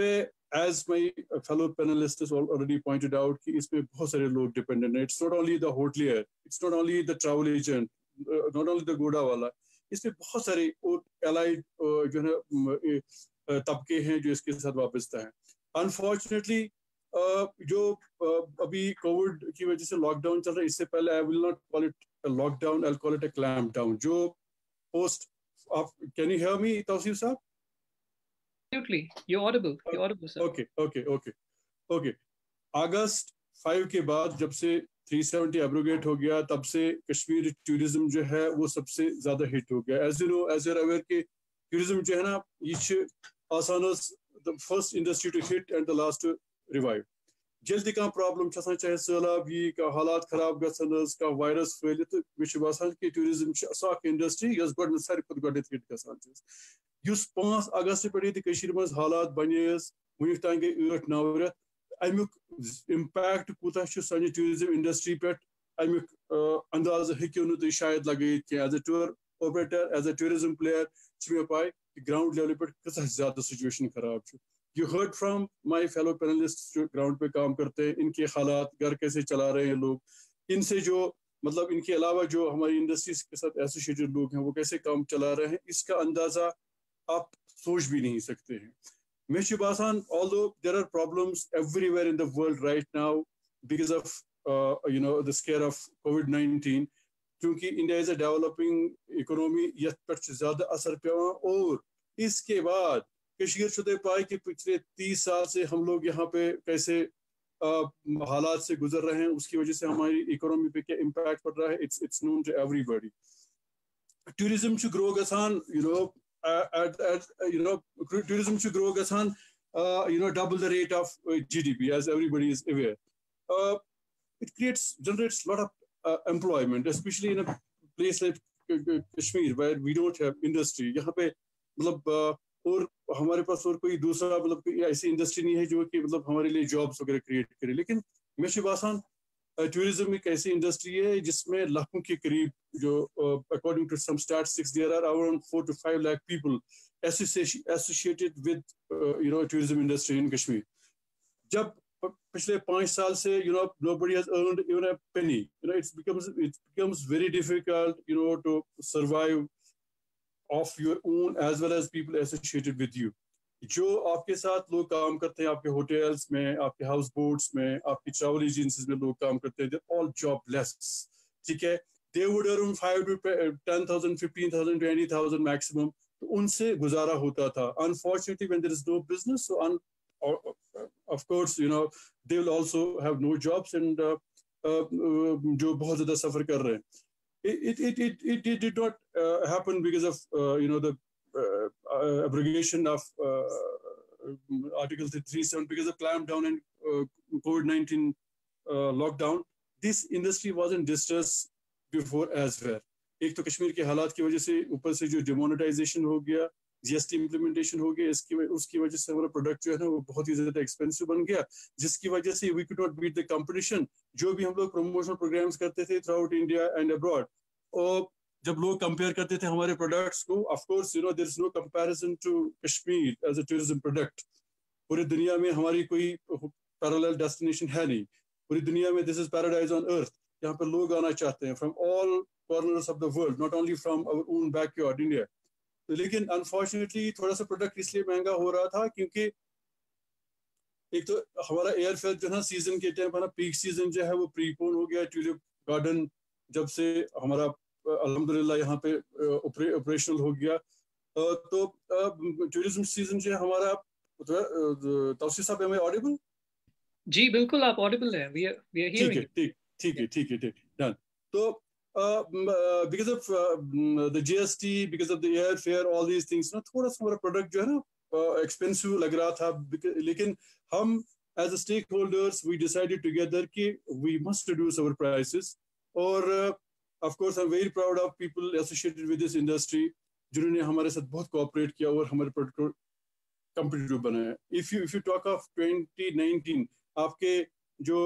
as my fellow panelists has already pointed out, कि इसमें बहुत सारे लोग dependent हैं. It's not only the hotelier, it's not only the travel agent, uh, not only the गोड़ा वाला. इसमें बहुत सारे और allied uh, जो है uh, तबके हैं जो इसके साथ वाबस्ता हैं. Unfortunately, uh, जो uh, अभी कोविड की वजह से लॉकडाउन चल रहा है, इससे पहले I will not call it a lockdown, I'll call it a clamp down. जो post, आप, can you hear me, Tawseef साहब? Absolutely, you're audible. You're audible, sir. Okay, okay, okay, okay. अगस्त फाइव के बाद जब से थ्री सेवेंटी एब्रोगेट हो गया, तब से कश्मीर टूरिज्म जो है वो सबसे ज्यादा हिट हो गया. As you know, as you aware कि टूरिज्म जो है ना, ये छ आसान the first industry to hit and the last to revive. जल्दी का प्रॉब्लम छासान, चाहे सैलाब यी का हालात खराब गसन का वायरस फैले, तो मे बासान कि टूरिज्म अख इंडस्ट्री यस गड सारे खुद गड हिट गसान. युस पांच अगस्त पे कश्मीर मज हालात बने वन तान गई ठ नौ रेत, अमुक इम्पैक्ट कूता सान टूरिज्म इंडस्ट्री पे अमुक अंदाज हेक्यो नु तुम शायद लगत कि as a tour operator, as a tourism player मे पाए कि ग्राउंड लेवल पे कत ज्यादा सिचुएशन खराब. You heard from my fellow panelist जो ग्राउंड पे काम करते हैं, इनके हालात, घर कैसे चला रहे हैं लोग, इनसे जो मतलब इनके अलावा जो हमारी इंडस्ट्रीज के साथ एसोसिएटेड लोग हैं वो कैसे काम चला रहे हैं, इसका अंदाजा आप सोच भी नहीं सकते हैं. मे बासान, although there are problems everywhere in the world right now because of uh, you know the scare of COVID nineteen, क्योंकि India is a developing economy, यथ पे ज्यादा असर पेवान. और इसके बाद कश्मीर शुदे पाए कि पिछले तीस साल से हम लोग यहाँ पे कैसे uh, हालात से गुजर रहे हैं, उसकी वजह से हमारी इकोनॉमी पे क्या इम्पैक्ट पड़ रहा है. It's it's known to everybody. Tourism should grow गसान, you know uh, at, at, uh, you know tourism should grow गसान uh, you know double the rate of uh, G D P, as everybody is aware. Uh, it creates generates a lot of uh, employment, especially in a place like Kashmir where we don't have industry. यहाँ पे मतलब uh, और हमारे पास और कोई दूसरा मतलब कोई ऐसी इंडस्ट्री नहीं है जो कि मतलब हमारे लिए जॉब्स वगैरह क्रिएट करे. लेकिन मेरे बासान टूरिज्म एक ऐसी इंडस्ट्री है जिसमें लाखों के करीब जो according to some statistics there are around four to five lakh people associated with you know tourism industry in Kashmir. जब पिछले पांच साल से you know nobody has earned even a penny, you know it becomes it becomes very difficult you know to survive of your own as well as people associated with you. जो आपके साथ लोग काम करते हैं, आपके होटल्स में, आपके हाउस बोट्स में, आपकी ट्रैवल एजेंसीज में लोग काम करते हैं, they're all jobless. ठीक है, they would earn five to ten thousand, fifteen thousand, twenty thousand maximum. तो उनसे गुजारा होता था. Unfortunately, when there is no business, so un, or, of course, you know, they will also have no jobs and uh, uh, जो बहुत ज़्यादा सफर कर रहे हैं. It it it it, it did not uh, happen because of uh, you know the uh, uh, abrogation of uh, Article three seventy-seven because of clampdown and uh, COVID nineteen uh, lockdown. This industry was in distress before as well. एक तो कश्मीर के हालात की वजह से ऊपर से जो डिमोनेटाइजेशन हो गया, जीएसटी इम्प्लीमेंटेशन हो गया, इसकी उसकी वजह से हमारा प्रोडक्ट जो है ना वो बहुत ही ज्यादा एक्सपेंसिव बन गया, जिसकी वजह से we could not beat the competition. जो भी हम लोग प्रमोशनल प्रोग्राम्स करते थे throughout India and abroad, और जब लोग कंपेयर करते थे हमारे प्रोडक्ट्स को, of course you know there is no comparison to Kashmir as a tourism product. पूरी दुनिया में हमारी कोई पैरेलल डेस्टिनेशन है नहीं. पूरी दुनिया में this is paradise on earth. यहाँ पर लोग आना चाहते हैं from all corners of the world, not only from our own backyard India. लेकिन अनफॉर्चुनेटली थोड़ा सा प्रोडक्ट इसलिए महंगा हो रहा था क्योंकि एक तो हमारा एयर फेयर जो है सीजन के टाइम, हमारा पीक सीजन जो है वो प्रीपोन हो गया. ट्यूलिप गार्डन जब से हमारा अल्हम्दुलिल्लाह यहाँ पे ऑपरेशनल हो गया, तो टूरिज्म सीजन जो है हमारा. तौसीफ साहब, am I audible? जी बिल्कुल आप ऑडिबल हैं. we are we are hearing. ठीक ठीक है ठीक है ठीक है डन. तो Uh, uh, because of uh, the G S T, because of the airfare, all these things, ना थोड़ा सा हमारा प्रोडक्ट जो है ना एक्सपेंसिव लग रहा था. लेकिन हम as a stakeholders we decided together कि we must reduce our prices. और uh, of course I'm very proud of people associated with this industry जिन्होंने हमारे साथ बहुत कोऑपरेट किया और हमारे प्रोडक्ट को कम्पिटिटिव बनाया. If you if you talk of twenty nineteen, आपके जो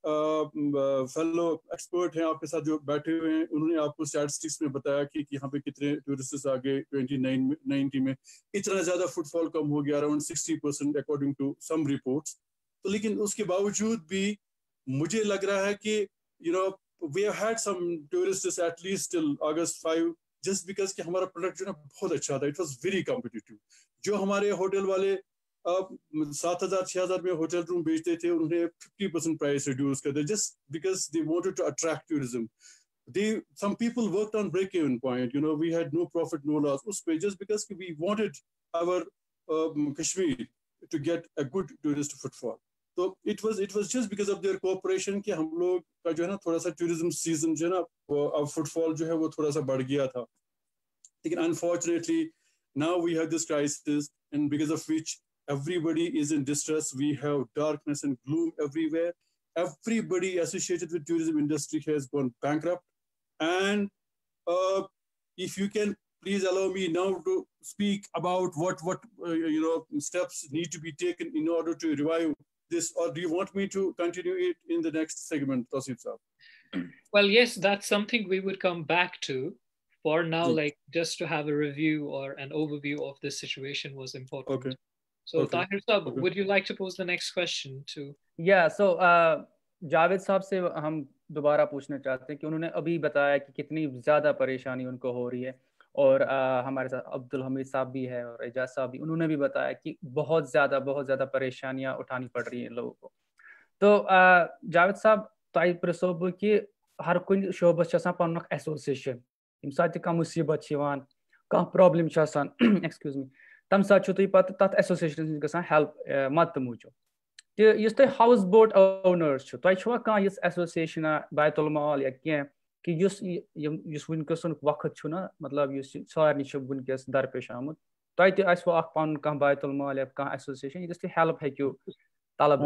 फेलो एक्सपर्ट हैं आपके साथ जो बैठे हुए हैं, उन्होंने आपको स्टैटिस्टिक्स में बताया कि, कि यहाँ पे कितने टूरिस्ट आ गए ट्वेंटी नाइनटीन में, इतना ज्यादा फुटफॉल कम हो गया, around sixty percent according to some reports. तो लेकिन उसके बावजूद भी मुझे लग रहा है कि you know we have had some tourists at least till August five, just because कि हमारा प्रोडक्ट जो है बहुत अच्छा था, इट वाज वेरी कॉम्पिटिटिव। जो हमारे होटल वाले अब सात हजार छह हजार में होटल रूम बेचते थे, उन्होंने फिफ्टी परसेंट प्राइस रिड्यूस कर दिया, just because they wanted to attract tourism. They some people worked on break-even point. You know, we had no profit, no loss. उस पे just because we wanted our um, Kashmir to get a good tourist footfall. So it was it was just because of their cooperation कि हम लोग का जो है ना थोड़ा सा tourism season जो है ना अब footfall जो है वो थोड़ा सा बढ़ गया था। लेकिन unfortunately now we have this crisis, and because of which everybody is in distress. We have darkness and gloom everywhere. Everybody associated with tourism industry has gone bankrupt. And uh, if you can please allow me now to speak about what what uh, you know steps need to be taken in order to revive this, or do you want me to continue it in the next segment, Tasib Saab? Well, yes, that's something we would come back to. For now, yes. Like just to have a review or an overview of this situation was important. Okay. So, okay. Tahir Saab, okay. would you like to pose the next question to? Yeah, so uh, Javed साहब से हम दोबारा पूछना चाहते हैं कि उन्होंने अभी बताया कि कितनी ज़्यादा परेशानी उनको हो रही है, और uh, हमारे साथ अब्दुल हमीद साहब भी है और एजाज साहब भी, उन्होंने भी बताया कि बहुत ज़्यादा बहुत ज़्यादा परेशानियाँ उठानी पड़ रही हैं लोगों को। तो uh, जावेद साहब तोह प्रिसोब कि हर कुन शोबस छ आसान पनुन एसोसिएशन, यम साथ कम मुसीबत कह प्रॉब्लम एक्सक्यूज मी तम साथ तुम पे तथ एसोसिएशन गसान हेल्प मदद मूजूब तो तुम हाउस बोट ओनर्स तुम कह एसोसिएशन बैतुल माल या कह कि वनकस वक्त ना मतलब सारे वनकस दरपेश आमुत तुम तह पन कह बैतुल माल या कह एसोसिएशन ये तुम हेल्प हेकू तलब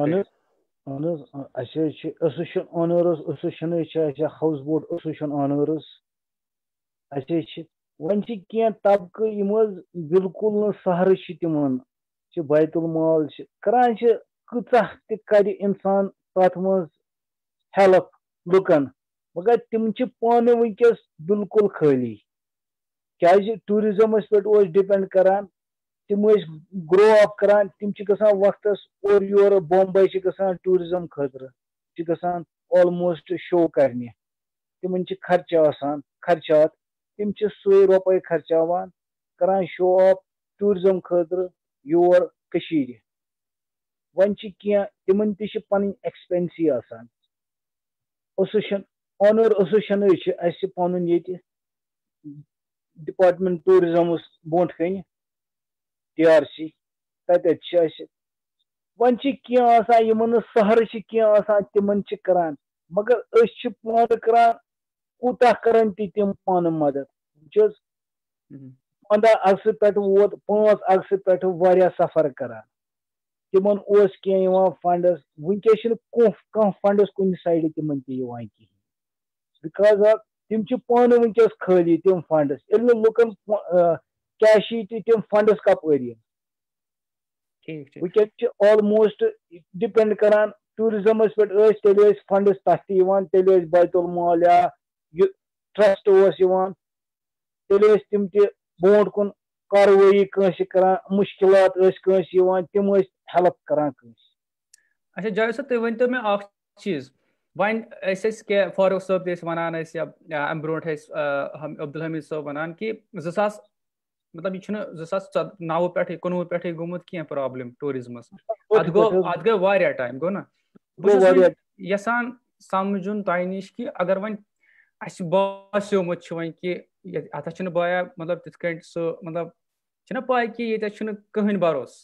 association owners association house boat association owners वन कह तबकह यम बिल्कुल सहर तिमन बैतुल माल करान कह कर इंसान तथ मज हेल्प लुकन मगर तिम पान वनकस बिल्कुल खाली क्या टूरिज्मस पे डिपेंड करान तिम ग्रो अप करान तिम गसान वक्त और योर बॉम्बे गसान टूरिज्म खतर गसान ऑलमोस्ट शो करने तिमन खर्चा आसान खर्चात तिम सो रुपये खर्चावान करान शो ऑफ टूरिज्म खतर योर कशीर वन कह तिमन तह पन एक्सपेंसी आसान एसोसिएशन ऑनर एसोसिएशन पन ये डिपार्टमेंट टूरिज्म बोट कन टी आर सी तत वन कह यमन सहर कह तिमन करान मगर अस पान करान कूता करान तिम पान मदद पंद्रह अगस्त पे वोत पाँच अगस्त पे वारिया सफर करान तिमन कह फंडस वनकस कह फंडस कुन साइड तिमन तह कह बिकॉज ऑफ तिम पान वनकस खाली तिम फंडस लुकन कैशी तिम फंडस कपर वनकस ऑलमोस्ट डिपेंड करान टूरिज्मस पे तेल फंडस तथ तेल बैतुल माल या ट्रस्ट तेल तिम बोट कुन कार्रवाई कंस करान मुश्किलात तिम हेल्प करान कंस। अच्छा जावेद साहब तुम वन तो मे अख चीज वन क्या फारूक साहब वन या अम ब्रो अब्दुल हमीद साहब वन कि ज़ास मतलब यह नौ पे कुनवु पे गोमुत कह प्रॉब्लम टूरिज्मस अत गो अत गो वारिया टाइम गो ना बहुत यसान समझुन तह नश कि अगर वन अस बास्योमुत वन कि अत बाया मतलब तिथ सह मतलब पाई कि ये कहन भरोस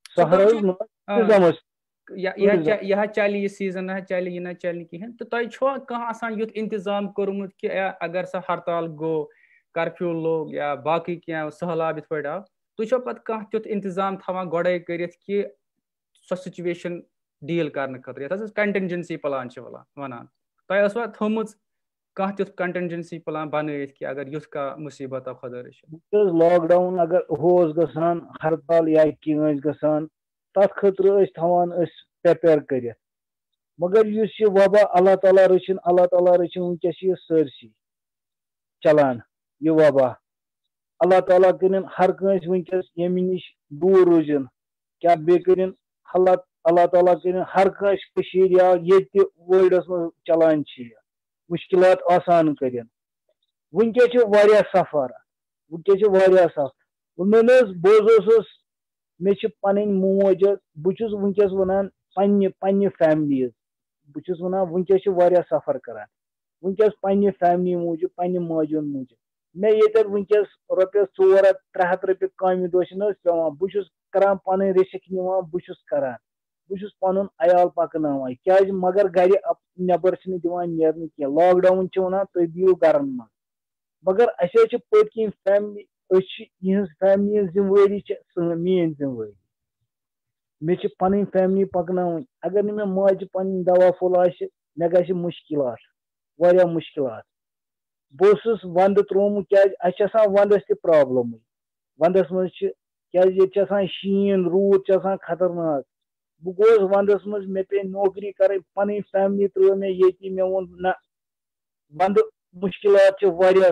यह चल यह सीजन ना चल यह ना चल कहें तो तुह कह युथ इंतजाम कोर्मुत कि अगर सा हड़ताल गो कर्फ्यू लोग या बाकी क्या सहलाब इत पे आव तुह पे कह तुथ इंतजाम थवान गोड़े कर कि सो सिचुएशन डील करने खतर ये कंटिजेंसी प्लान वन तुह थोमुत कह तुथ कंटिजेंसी प्लान बन कि अगर युथ का मुसीबत आ खुदा लॉकडाउन अगर होस गसान हड़ताल या कह गसान तथ खतर थवान प्रिपेयर कर मगर युस ये वबा अल्लाह ताला रचिन अल्लाह ताला रचिन वुनकस ये सरसी चलान ये वबा अल्लाह ताला करिन हर कंस वुनकस यमि निश दूर रोजन क्या बे करिन हालात अल्लाह ताला करिन हर कंस कशीर या ये वर्ल्डस में चलान छी मुश्किलात आसान करिन वुनकस छ वारिया सफर वुनकस छ वारिया सफर उनस बोजोस मे छ पनन मोज बुचुस वुनकस वनान पन्ने पन्ने फैमिलीज बुचुस वनान वुनकस छ वारिया सफर करान वुनकस पन्ने फैमिली मूजूब पन्ने माजुन मूजूब मे ये वुनकस रॉपियस चोर हथ त्रे हथ रॉपिय कामि दोशन पेवान बुचुस करान पन रिस्क निवान बुचुस करान बुचुस पनुन अयाल पकनावान क्या मगर घर नबर छ दिवान नेरन की लॉकडाउन छ वनान तुम बियो घरन मज मगर असे छ पतकिन फैमिली यह फैमिली जिम्मेवारी मेन जिम्मेवारी मे पन फैमिली पकनावन अगर मे माज पन दवा फुल मे ग मुश्किलात वारिया मुश्किलात बहुत वंद त्रोमुत क्या वंदस त प्रॉब्लम वंदस मज क्या शीन रूद खतरनाक बह गोस वंदस मज मे पे नौकरी कर पन फैमिली त्रो मे ये मे वो ना वंद मुश्किलात वारिया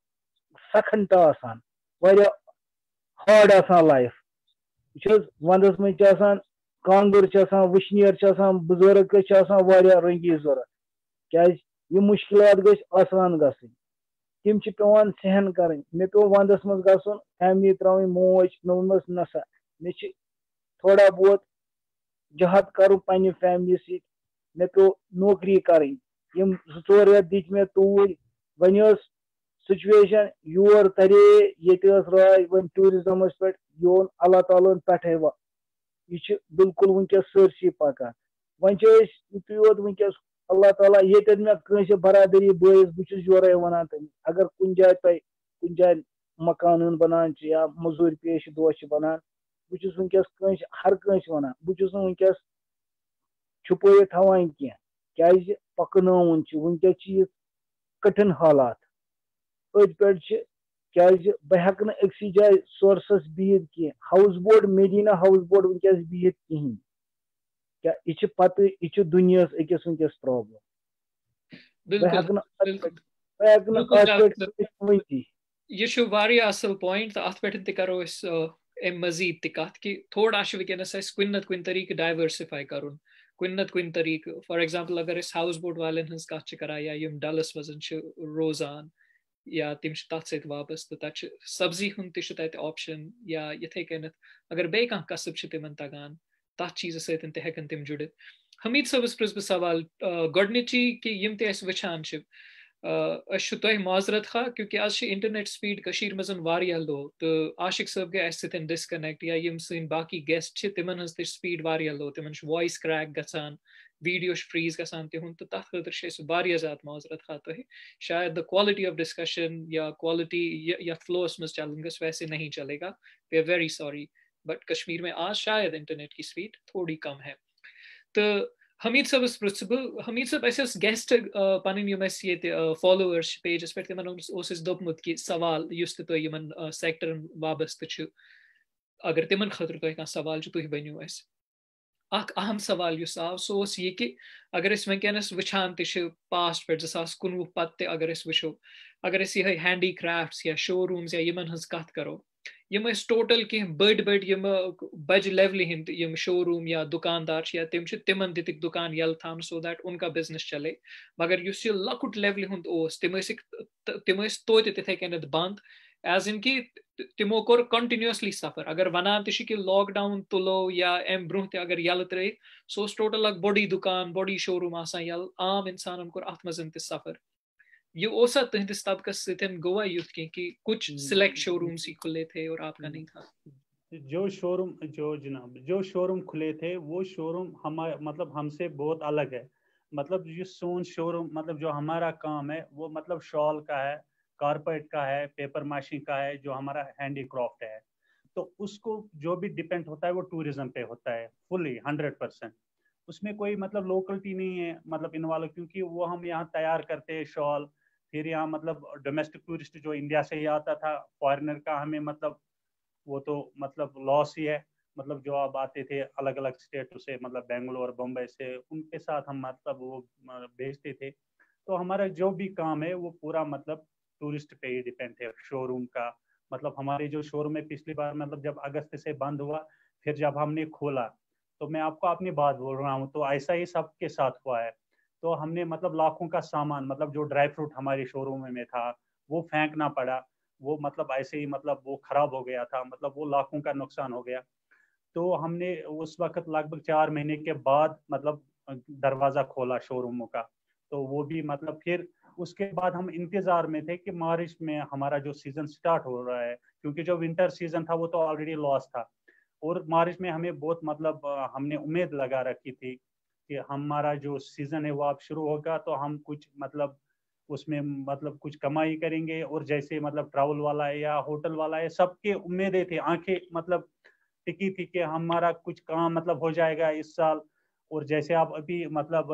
सखत आसान वारिया हार्ड आसान लाइफ वंदस मज कांगर वशनीर बुजुर्ग वारिया रंगी जरूरत क्या ये मुश्किलात गई आसान गई तिम पेवान सहन कर मे पे वंदस मज गन फैमिली त्राव मोज मे वोनस नसा मे थोड़ा बहुत जहद कर पन्ने फैमिली सी मे पे नौकरी कर जोर रेत दिख मे तूर वन सिचुएशन योर तरे ये राय वन टूरिज्मस पे योन अल्लाह ताला पे यह बिल्कुल वनकस सरसी पकान वन योत वनकस अल्लाह ताला ये मे कंस बरादरी बस बहुत योर वन तम अगर कुन जाए तुम कुन जाए मकान बनान या मजूर पेश दोष बनान बहुत वनकस कंस हर कंस वन बहुत वनकस छुपे थवान क्या क्या पकन वनकस कठिन हालात अद पे क्या बह हेक अक्सी जाए सोर्सस बिहित कह हाउस बोट मदीना हाउस बोट वनकस बिहित कहें क्या यह पत यह दुनिया अकिस वनकस प्रॉब्लम यह असल पॉइंट तो अत पे करो अम मजीद तत कि थोड़ा वनकस कुन नत कुन तरीक डाइवर्सिफाई कर कुन नत कुन तरीक फॉर एग्जांपल अगर हाउस बोट वालन हज कत करान या डलस मज रोजान या तम तथ सत वाबस्त तत सब्जी हुंद तत ऑप्शन या यथे कन अगर बे कह कसब तिमन तगान तथ चीज सतन तहन तम जुड़ित हमीद सबस पृस बह सवाल गोडनिची कि यम ते वचान तुह माजरत खा क्योंकि आज इंटरनेट स्पीड कशीर मजन वारिया लो तो आशिक सब गए अस सतन डिस्कनेक्ट या यम सन बाकी गेस्ट तिमन हज स्पीड वारिया लो तिमन वॉइस क्रैक गसान वीडियो फ्रीज गसान तिहुंद तो तथ खतर वारिया ज़्यादा माजरत खा तुह शायद द क्वालिटी ऑफ डिस्कशन या क्वालिटी या फ्लोस मज चलन गस वैसे नहीं चलेगा we are very sorry but Kashmir में आज शायद इंटरनेट की स्पीड थोड़ी कम है तो हमीद सबस पृछ बह हमीद सब अस गेस्ट पन ये फॉलोअर्स पेजस पे तिमन दोपमुत कि सवाल युस तुम यमन सेक्टरन वाबस्त अगर तिमन खतर तुह कह सवाल तुह बनो अस अख अहम सवाल युस आव सो यह कि अगर अस वनकस वचान पास्ट पे ज़ास कुनवु पत्ते अगर अस वचो अगर अस यह हैंडी क्राफ्ट्स या शोरूम्स या यमन हज कत करो यम टोटल कह बड़ बड़ यम बज लेवल हंद यम शोरूम या दुकानदार या तम तिमन दित दुकान यल थान सो दैट उनका बिजनेस चले मगर युस यह लकुट लेवल हंद तम तम तो तिथे कन बंद एज इन कि तिमो कोर कंटिन्यूसली सफर अगर वनान कि लॉकडाउन तुलो या अम ब्रोह अगर यल त्र सो टोटल अ बड़ी दुकान बड़ी शोरूम आसान यल आम इंसान कोर अत मजन सफर यह ओसा तुहदिस तबकस सतन गोवा युथ कि कुछ सिलेक्ट शोरूम्स ही खुले थे और आपका नहीं था जो शोरूम जो जनाब जो शोरूम खुले थे वो शोरूम हमारे मतलब हमसे बहुत अलग है मतलब जो सोन शोरूम मतलब जो हमारा काम है वो मतलब शॉल का है कारपेट का है पेपर माशी का है जो हमारा हैंडीक्राफ्ट है तो उसको जो भी डिपेंड होता है वो टूरिज्म पे होता है फुली हंड्रेड परसेंट उसमें कोई मतलब लोकलिटी नहीं है मतलब इन्वॉल्व क्योंकि वो हम यहाँ तैयार करते हैं शॉल फिर यहाँ मतलब डोमेस्टिक टूरिस्ट जो इंडिया से ही आता था फॉरेनर का हमें मतलब वो तो मतलब लॉस ही है मतलब जो अब आते थे अलग अलग स्टेट से, मतलब बेंगलोर बम्बई से, उनके साथ हम मतलब वो भेजते थे। तो हमारा जो भी काम है वो पूरा मतलब टूरिस्ट पे ही डिपेंड है, शोरूम का। मतलब हमारे जो शोरूम है पिछली बार मतलब जब अगस्त से बंद हुआ, फिर जब हमने खोला, तो मैं आपको अपनी बात बोल रहा हूँ, तो ऐसा ही सबके साथ हुआ है। तो हमने मतलब लाखों का सामान, मतलब जो ड्राई फ्रूट हमारे शोरूम में था वो फेंकना पड़ा, वो मतलब ऐसे ही मतलब वो खराब हो गया था, मतलब वो लाखों का नुकसान हो गया। तो हमने उस वक्त लगभग चार महीने के बाद मतलब दरवाजा खोला शोरूमों का। तो वो भी मतलब फिर उसके बाद हम इंतजार में थे कि मार्च में हमारा जो सीजन स्टार्ट हो रहा है, क्योंकि जो विंटर सीजन था वो तो ऑलरेडी लॉस था। और मार्च में हमें बहुत मतलब हमने उम्मीद लगा रखी थी कि हमारा जो सीजन है वो अब शुरू होगा, तो हम कुछ मतलब उसमें मतलब कुछ कमाई करेंगे। और जैसे मतलब ट्रैवल वाला है या होटल वाला है, सबके उम्मीदें थी, आंखें मतलब टिकी थी कि हमारा कुछ काम मतलब हो जाएगा इस साल। और जैसे आप अभी मतलब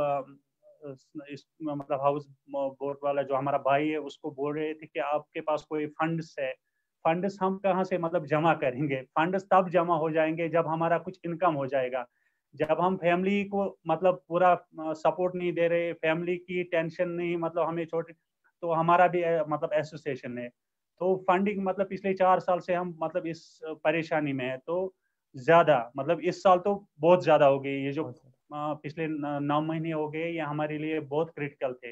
इस मतलब हाउस बोट वाला जो हमारा भाई है उसको बोल रहे थे कि आपके पास कोई फंड्स है। फंड्स हम कहाँ से मतलब जमा करेंगे? फंड्स तब जमा हो जाएंगे जब हमारा कुछ इनकम हो जाएगा। जब हम फैमिली को मतलब पूरा सपोर्ट नहीं दे रहे, फैमिली की टेंशन नहीं मतलब हमें छोटे, तो हमारा भी मतलब एसोसिएशन है, तो फंडिंग मतलब पिछले चार साल से हम मतलब इस परेशानी में है। तो ज्यादा मतलब इस साल तो बहुत ज्यादा हो गई, ये जो पिछले नौ महीने हो गए ये हमारे लिए बहुत क्रिटिकल थे।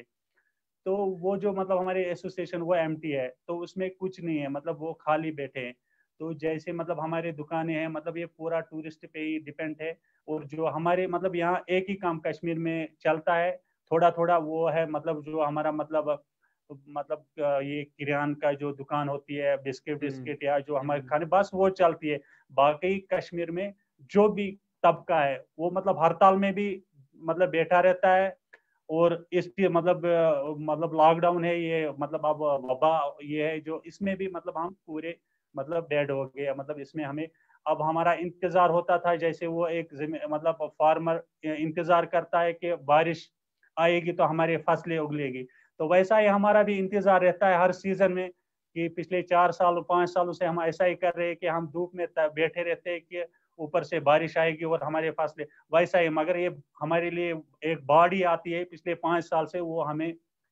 तो वो जो मतलब हमारे एसोसिएशन वो एम्प्टी है, तो उसमें कुछ नहीं है, मतलब वो खाली बैठे हैं। तो जैसे मतलब हमारे दुकानें हैं, मतलब ये पूरा टूरिस्ट पे ही डिपेंड है। और जो हमारे मतलब यहाँ एक ही काम कश्मीर में चलता है थोड़ा थोड़ा, वो है मतलब जो हमारा मतलब मतलब ये किरान का जो दुकान होती है, बिस्किट बिस्किट या जो हमारे खाने, बस वो चलती है। बाकी कश्मीर में जो भी तबका है वो मतलब हड़ताल में भी मतलब बैठा रहता है। और इसके मतलब मतलब लॉकडाउन है ये, मतलब अब वबा ये है जो, इसमें भी मतलब हम पूरे मतलब डेड हो गए। मतलब इसमें हमें अब हमारा इंतजार होता था, जैसे वो एक मतलब फार्मर इंतजार करता है कि बारिश आएगी तो हमारी फसलें उगलेगी, तो वैसा ही हमारा भी इंतजार रहता है हर सीजन में कि पिछले चार साल पाँच सालों से हम ऐसा ही कर रहे हैं कि हम धूप में बैठे रहते हैं कि ऊपर से बारिश आएगी और हमारे फसलें वैसा ही। मगर ये हमारे लिए एक बाढ़ आती है पिछले पाँच साल से, वो हमें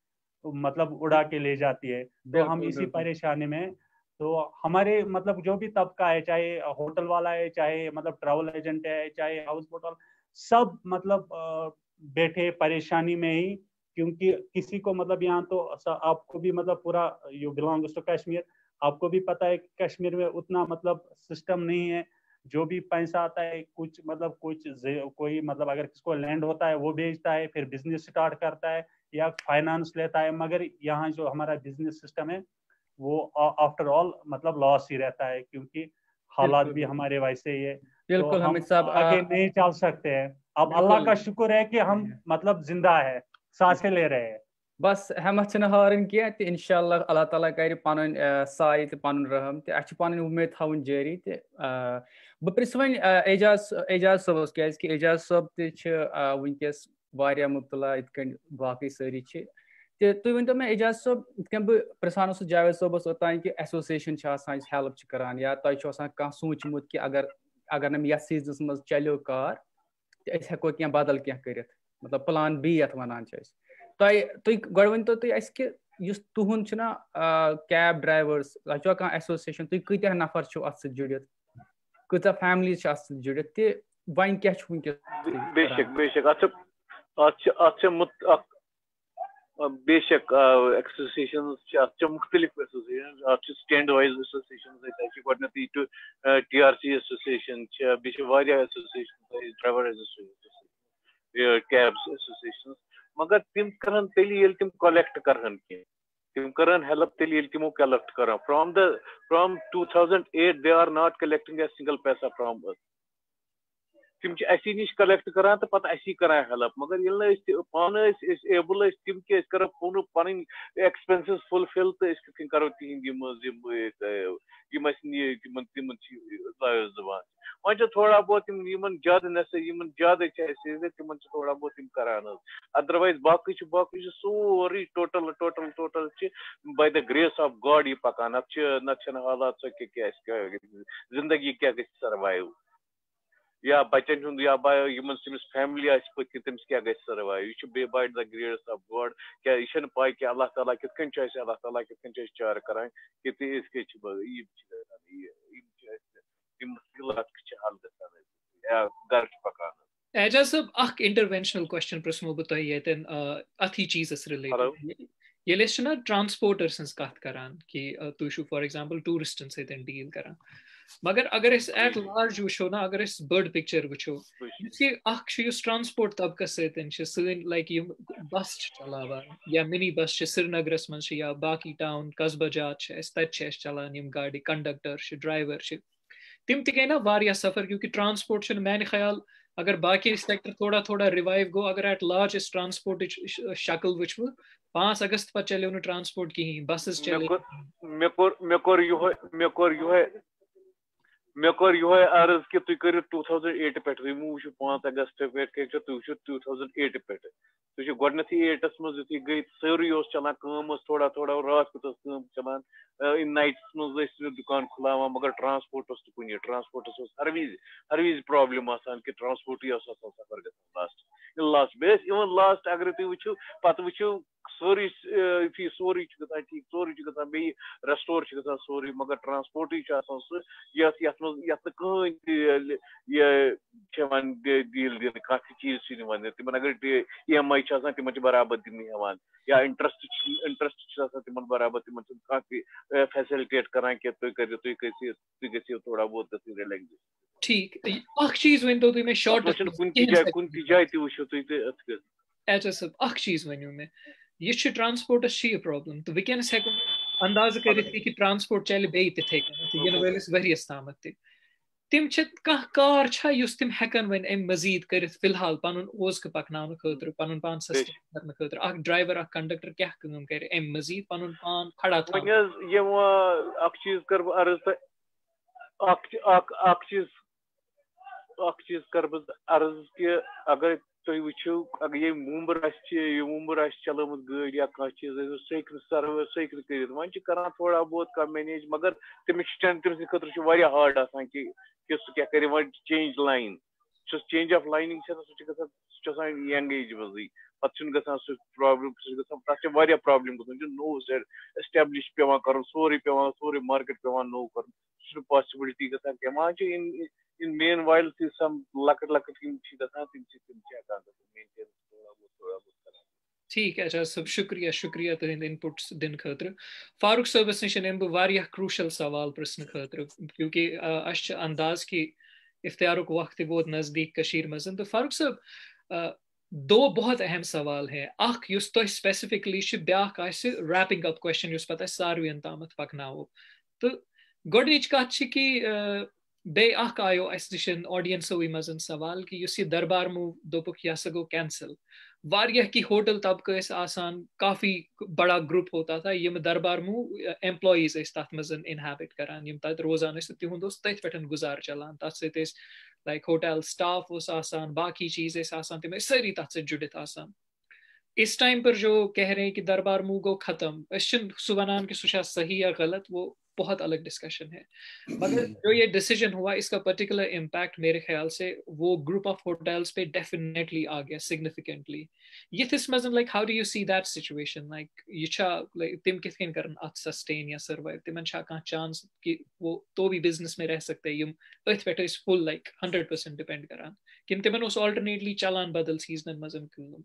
मतलब उड़ा के ले जाती है। तो हम इसी परेशानी में, तो हमारे मतलब जो भी तबका है, चाहे होटल वाला है, चाहे मतलब ट्रैवल एजेंट है, चाहे हाउस बोट वाला, सब मतलब बैठे परेशानी में ही। क्योंकि किसी को मतलब यहाँ तो आपको भी मतलब पूरा यू बिलोंग्स टू कश्मीर, आपको भी पता है कि कश्मीर में उतना मतलब सिस्टम नहीं है। जो भी पैसा आता है कुछ मतलब कुछ कोई मतलब अगर किसको लैंड होता है वो बेचता है, फिर बिजनेस स्टार्ट करता है या फाइनेंस लेता है। मगर यहाँ जो हमारा बिजनेस सिस्टम है वो आफ्टर ऑल मतलब लॉस ही रहता है, क्योंकि हालात भी हमारे वैसे ही है। तो हम आगे नहीं चल सकते हैं। अब अल्लाह का शुक्र है कि हम मतलब जिंदा है, सांसें ले रहे हैं। बस हिम्मत हारन कह तो इंशाल्लाह अल्लाह ताला कर पन साय तो पन रहम तो अच्छी पन उम्मीद थवन जारी। तो बह प्रिस वन एजाज एजाज सबस क्या एजाज सब तस वारिया मुब्तला इत बाकी सारी तो तुम वन मे एजाज सब इत बह प्रसान जावेद सबस ओतान कि एसोसिएशन हेल्प करान या तुम कह सोचमुत कि अगर अगर ना ये सीजनस मज चलो कार तो हेको क्या बदल क्या कर मतलब प्लान बी ये वनान तुम गो वन तो तुहद कैब ड्राइवर्स कह एसोसिएशन तुम कत नफर अत जुड़ित कत फैमिली अत जुड़ित तो वन क्या बेशक बेशक बेशक एसोसिएशन मुख्तलिफ association stand wise association T R C association association driver association cabs association, मगर तिम करन तेली येल तिम कलेक्ट करन के तिम करन हेल्प तेली येल तिमो कलेक्ट करन from the from two thousand eight they are not collecting a single पैसा फ्रॉम अस। तिम असी निश कलेक्ट करान तो पता असी करान हेल्प, मगर ये पान एबल तिम के कर पन एक्सपेंसेस फुलफिल तो कथ करो तिहद जुबान वो थोड़ा बहुत ज्यादा नम ज्यादा तिम थोड़ा बहुत करान। अदरवाइज बाकी बाकी सोरी total total total by the grace of God ये पकान। अब न हालात क्या जिंदगी क्या सर्वाइव। या बच्चन हुंद या यमन तमिस फैमिली आस पत तमिस क्या गस सर्वाइव यह by the grace of God क्या यह पाई कि अल्लाह ताला कित कन अल्लाह ताला कित कन चार करान कि इस के मुश्किलात हल गसान घर पकान एजाज साहब अख इंटरवेंशनल क्वेश्चन प्रश्नो बत यतन अथी चीजस रिलेटेड ये ना ट्रांसपोर्टर सन्स कत करान कि तुम फॉर एग्जांपल टूरिस्टन सतन डील करान मगर अगर एट लार्ज वो ना अगर बड़ पिक्चर वो ट्रांसपोर्ट तबकस सतन लाइक बस चलावान या मिनी बस श्रीनगरस मज या बाकी टाउन कस्बा जात तत चलान गाड़ी कंडक्टर ड्राइवर तिम त गई ना वारिया सफर क्योंकि ट्रांसपोर्ट मैंने ख्याल अगर बाकी सेक्टर थोड़ा थोड़ा रिवाइव गो अगर एट लार्ज इस ट्रांसपोर्ट शक्ल वुच पांच अगस्त पर चले उन्हें ट्रांसपोर्ट कहीं बसेस चले मे कोर मे कोर यो मे कोर यो मे कोर यो अर्ज कि तुम करो टू थाउजेंड एट पे रिमूव पांच अगस्त पे तुम टू थाउजेंड एट पे तुम गोडनथी एटस मज यु गई सारी चलान थोड़ा थोड़ा रात पे चलान इन नाइट्स मज दुकान खुलावान मगर ट्रांसपोर्ट कुन ट्रांसपोर्टस हर विज हर विज प्रॉब्लम कि ट्रांसपोर्ट सफर गसान लास्ट लास्ट बेस इवन लास्ट अगर तुम वो पत वो सोरी फी सोरी गसान ठीक सोरी गसान बे रेस्टोर गसान सोरी मगर ट्रांसपोर्ट सह यथ कहन यहान डील दिन कह चीज तिम अगर ई एम आई तिम बराबर दिन हेवान या इंटरेस्ट इंटरेस्ट तिम बराबर तिम कह फैसिलिटेट करान कि तुम करो तुम तुम गो थोड़ा बहुत रिलैक्स ठीक अख चीज वन तो तुम शॉर्ट कुन जाय कुन जाय ति वुचो तुम एच एस अख चीज वनु मे यह ट्रांसपोर्टस प्रॉब्लम तो वनस हेको अंदाज कर कि ट्रांसपोर्ट चल बे तिथे इन वलिस वरियस तामत त तिम कह कार तिम हेकन वन अम मजीद कर फिलहाल पन ओज़ पकन खतर पन पान सस्टेन करने खतर अख ड्राइवर अख कंडक्टर क्या काम कर अम मजीद पन पान खड़ा अख चीज कर अर्ज अख चीज अख चीज कर अर्ज कि अगर तुम वो अगर ये मुंबर मुंबर चलमत गाड़ी या कह चीज सह सर्व सह कर वन करान थोड़ा बहुत कह मैनेज मगर तमिस तमिस खतर हार्ड आसान कि सह क्या कर वन change line change of lining सह यंग एज मज पे गसान सह प्रॉब्लम तथा प्रॉब्लम गो नो एस्टेब्लिश पे कर सोरे पे सोरे मार्केट पे नो कर पॉसिबिलिटी गसान क्या इन इन मेन वाइल सम लकट लकट गसान तम मेंटेन थोड़ा बहुत थोड़ा बहुत ठीक है सब शुक्रिया शुक्रिया तुंद इनपुट्स दिन खतर फारूक सबस नश बह वारिया क्रूशल सवाल प्रश्न खतर क्योंकि अस अंदाज कि इफ्तारुक वक्त वोत नजदीक कशीर मज तो फारूक साहब दो बहुत अहम सवाल हैं अख युस तो स्पेसिफिकली ब्याख आसि रैपिंग अप क्वेश्चन युस पता सारवीन तामत पकनावो तो गोडनिच कथ कि बे अख आयो अस निश ऑडियंसो मज सवाल कि युस ये दरबार मूव दोपुक यह गो कैंसल वारिया की होटल तबका आसान काफी बड़ा ग्रुप होता था यम दरबार मूव एम्प्लॉयज तथ मज इनहैबिट करान यम तत रोजान तिहुंद तथ पे गुजार चलान तथ सत लाइक होटल स्टाफ आसान बाकी चीज आसान तम सारी तथ जुड़ित आसान इस टाइम पर जो कह रहे हैं कि दरबार मूव गो खत्म सह वन कि सह सही या गलत वो बहुत अलग डिस्कशन है मगर जो ये डिसीजन हुआ इसका पर्टिकुलर इम्पैक्ट मेरे ख्याल से वो ग्रुप ऑफ होटल्स पे डेफिनेटली आ गया सिग्निफिकेंटली ये थिस मजन like how do you see that situation like ये लाइक तिम कित कन करन अत सस्टेन या सर्वाइव तिमन कह चांस कि वो तो भी बिजनेस में रह सकते हैं अथ पे full like hundred percent depend करान कि तिमन ऑल्टरनेटली चलान बदल सीजन मजन कम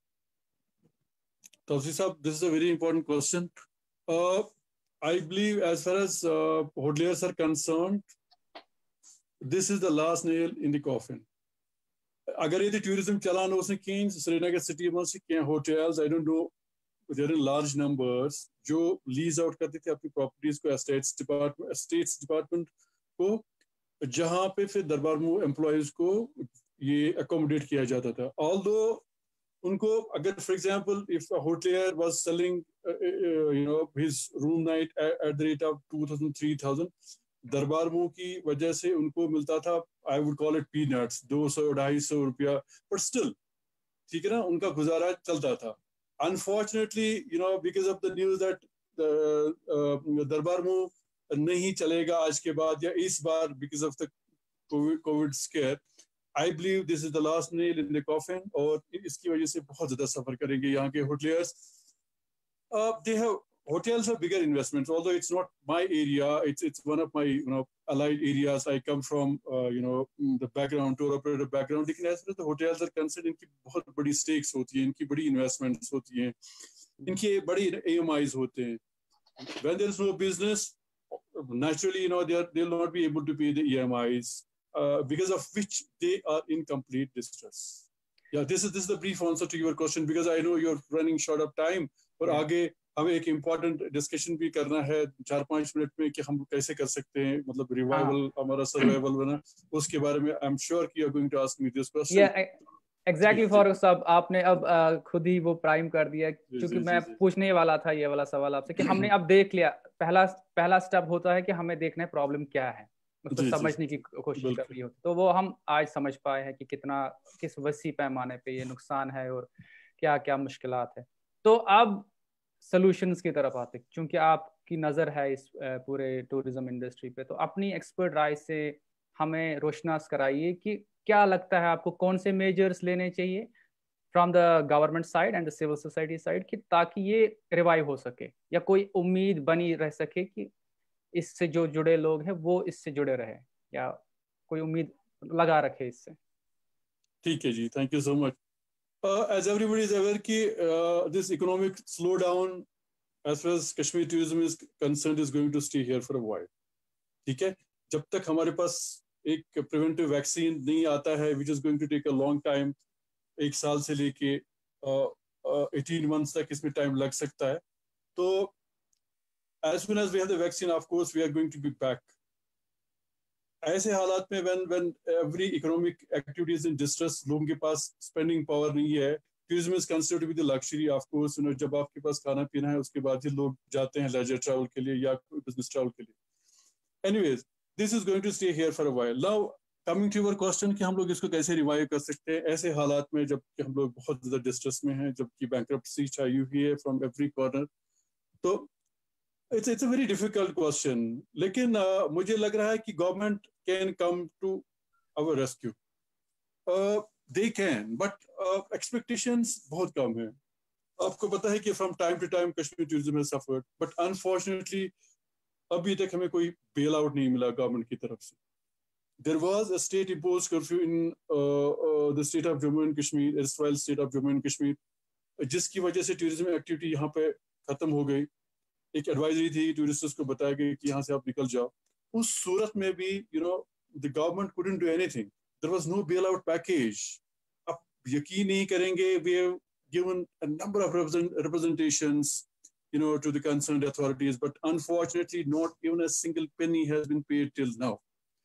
Tawsi sahab, this is a very important question. Uh, I believe as far as uh, hoteliers are concerned, this is the last nail in the coffin. Agar ye tourism chalan usne kin Srinagar city mein se kya hotels, I don't know, there are large numbers jo lease out karte the apni properties ko estates department estates department ko jahan pe fir darbar mu employees ko ye accommodate kiya jata tha. Although उनको अगर for example if a hotelier was selling you know his room night at the rate of two thousand three thousand Darbar move की वजह से उनको मिलता था I would call it peanuts दो सौ ढाई सौ रुपया बट स्टिल ठीक है ना उनका गुजारा चलता था unfortunately you know because of the news that Darbar move नहीं चलेगा आज के बाद या इस बार because of the COVID COVID scare I believe this is the last nail in the coffin, और इसकी वजह से बहुत ज़्यादा सफ़र करेंगे यहाँ के hoteliers. Uh, they have hotels have bigger investments, although it's not my area. It's it's one of my you know allied areas. I come from uh, you know the background, tour operator background. लेकिन as far as the hotels are concerned, इनकी बहुत बड़ी stakes होती हैं, इनकी बड़ी investments होती हैं, इनके बड़ी A M Is होते हैं. When there is no business, naturally you know they are they'll not be able to pay the E M Is. Uh, because of which they are in complete distress. Yeah, this is this is the brief answer to your question because I know you're running short of time. और yeah. आगे हमें एक important discussion भी करना है चार पांच minute में कि हम कैसे कर सकते हैं मतलब revival हाँ. हमारा survival बना उसके बारे में I'm sure कि you're going to ask me this question. Yeah, exactly Farooq साहब आपने अब खुद ही वो प्राइम कर दिया क्योंकि मैं पूछने वाला था ये वाला सवाल आपसे कि हमने अब देख लिया पहला पहला स्टेप होता है कि हमें देखना है प्रॉब्लम क्या है उसको समझने की कोशिश कर रही हो तो वो हम आज समझ पाए हैं कि कितना किस वसी पैमाने पे ये नुकसान है और क्या क्या मुश्किलात है. तो अब सॉल्यूशंस की तरफ आते क्योंकि आपकी नज़र है इस पूरे टूरिज्म इंडस्ट्री पे तो अपनी एक्सपर्ट राय से हमें रोशनास कराइए कि क्या लगता है आपको कौन से मेजर्स लेने चाहिए from the government side and the civil society side कि ताकि ये रिवाइव हो सके या कोई उम्मीद बनी रह सके कि इससे जो जुड़े लोग हैं वो इससे जुड़े रहे या कोई उम्मीद लगा रखे इससे. ठीक है जी, thank you so much. As everybody is aware कि uh, this economic slowdown as far as Kashmir tourism is concerned is going to stay here for a while. ठीक है, जब तक हमारे पास एक preventive vaccine नहीं आता है which is going to take a long time, एक साल से लेके uh, uh, eighteen months तक इसमें time लग सकता है. तो as soon as we have the vaccine, of course, we are going to be back. ऐसे हालात में when when every economic activity is in distress, लोगों के पास spending power नहीं है, tourism is considered to be the luxury, of course. You know, जब आपके पास खाना पीना है, उसके बाद ही लोग जाते हैं leisure travel के लिए या business travel के लिए. Anyways, this is going to stay here for a while. Now, coming to your question कि हम लोग इसको कैसे revive कर सकते हैं ऐसे हालात में जब कि हम लोग बहुत ज़्यादा distress में हैं, जबकि bankruptcy छाई हुई है from every corner. तो It's it's a very difficult question. लेकिन uh, मुझे लग रहा है कि government can come to our rescue. Uh, they can, but uh, expectations बहुत कम हैं. आपको पता है कि from time to time Kashmir tourism has suffered, but unfortunately अभी तक हमें कोई bail out नहीं मिला government की तरफ से. There was a state imposed curfew in uh, uh, the state of Jammu and Kashmir, erstwhile state of Jammu and Kashmir, जिसकी वजह से tourism activity यहाँ पे खत्म हो गई. एक एडवाइजरी थी टूरिस्ट्स को बताया गया कि यहाँ से आप निकल जाओ. उस सूरत में भी you know the government couldn't do anything. There was no bailout package. आप यकीन नहीं करेंगे we have given a number of representations you know to the concerned authorities but unfortunately not even a single penny has been paid till now.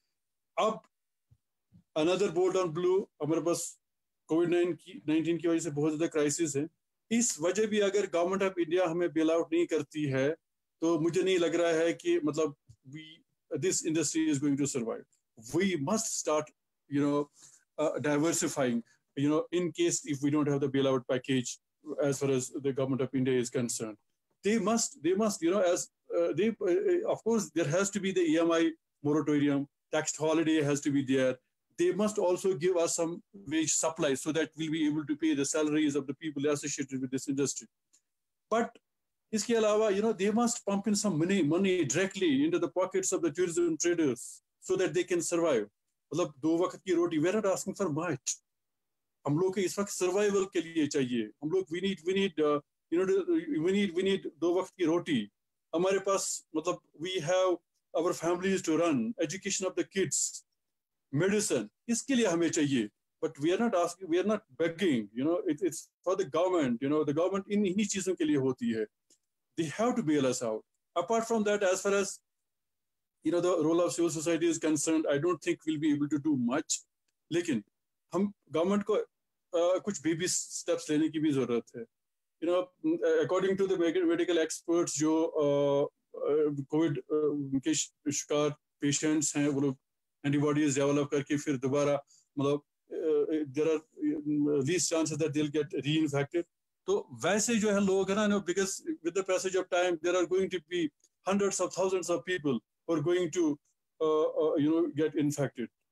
अब another bolt on blue हमारे पास Covid nineteen की वजह से बहुत ज़्यादा crisis है. इस वजह भी अगर गवर्नमेंट ऑफ इंडिया हमें बेल आउट नहीं करती है तो मुझे नहीं लग रहा है कि मतलब we this industry is going to survive. We must start you know diversifying you know in case if we don't have the bail out package as far as the government of India is concerned. They must they must you know as uh, they uh, of course there has to be the E M I moratorium, tax holiday has to be there. They must also give us some wage supply so that we'll be able to pay the salaries of the people associated with this industry. But iske alawa, you know, they must pump in some money, money directly into the pockets of the tourism traders so that they can survive. मतलब दो वक्त की रोटी, we're not asking for much. हम लोग के इस वक्त survival के लिए चाहिए. हम लोग we need we need uh, you know we need we need दो वक्त की रोटी. हमारे पास मतलब we have our families to run, education of the kids. Medicine इसके लिए हमें चाहिए, but we are not asking, we are not begging, you know, it, it's for the government, you know, the government इन इन्हीं चीजों के लिए होती है. They have to bail us out. Apart from that, as far as you know, the role of civil society is concerned, I don't think we'll be able to do much. लेकिन हम government को uh, कुछ baby steps लेने की भी जरूरत है. You know, according to the medical experts, जो कोविड uh, uh, के शिकार patients हैं वो लोग antibodies develop करके फिर दोबारा मतलब uh, there are least chances that they'll get reinfected. तो वैसे जो है लोग है ना, because with the passage of time there are going to be hundreds of thousands of people who are going to uh, uh, you know get infected.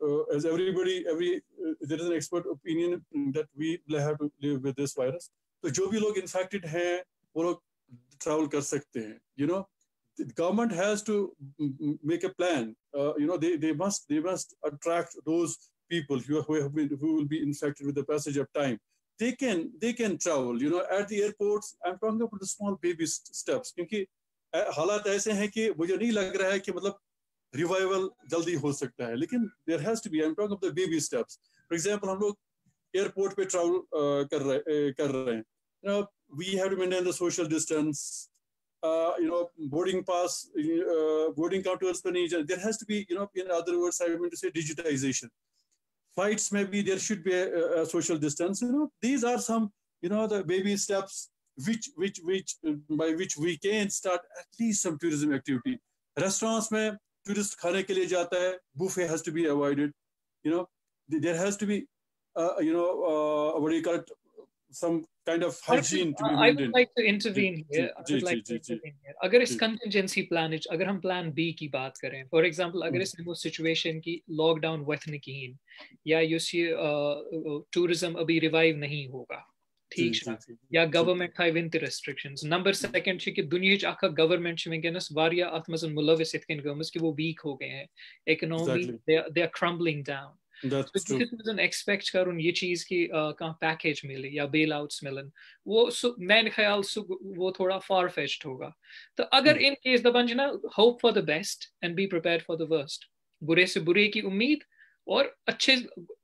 uh, as everybody, every uh, there is an expert opinion that we will have to live with this virus. तो जो भी लोग infected हैं वो लोग travel कर सकते हैं. You know, the government has to make a plan. Uh, you know, they they must they must attract those people who who have been who will be infected with the passage of time. They can they can travel. You know, at the airports. I'm talking about the small baby steps. क्योंकि हालात ऐसे हैं कि मुझे नहीं लग रहा है कि मतलब रिवाइवल जल्दी हो सकता है, लेकिन there has to be, I am talking of the baby steps. For example हम लोग एयरपोर्ट पे ट्रैवल uh, कर रहे uh, कर रहे हैं, you know, we have to maintain the social distance, uh, you know, boarding pass, uh, boarding counters पे नहीं, there has to be, you know, in other words I want to say digitization. Flights maybe there should be a, a social distance. You know, these are some, you know, the baby steps which which which uh, by which we can start at least some tourism activity. Restaurants में tourist खाने के लिए जाता है, buffet has to be avoided. You know, there has to be, uh, you know, uh, what do you call it, some kind of hygiene to be maintained. I would like to intervene here. I would like to intervene here. अगर इस contingency plan, अगर हम plan B की बात करें, for example, अगर इस वो situation की lockdown वतनकीन या युसी tourism अभी revive नहीं होगा, ठीक है, या government high winter restrictions. Number second है कि दुनिया च आखा government च वंकनस वारिया आत्मजन मुलविस इतकन गमस कि वो weak हो गए हैं, economy they are, they are crumbling down. That's so true. जिस expect करूँ ये चीज़ की कहाँ package मिले या bailouts मिलन, वो सु मैंने ख्याल सु वो थोड़ा far fetched होगा. तो अगर in case दबन जना hope for the best and be prepared for the worst, बुरे से बुरे की उम्मीद और अच्छे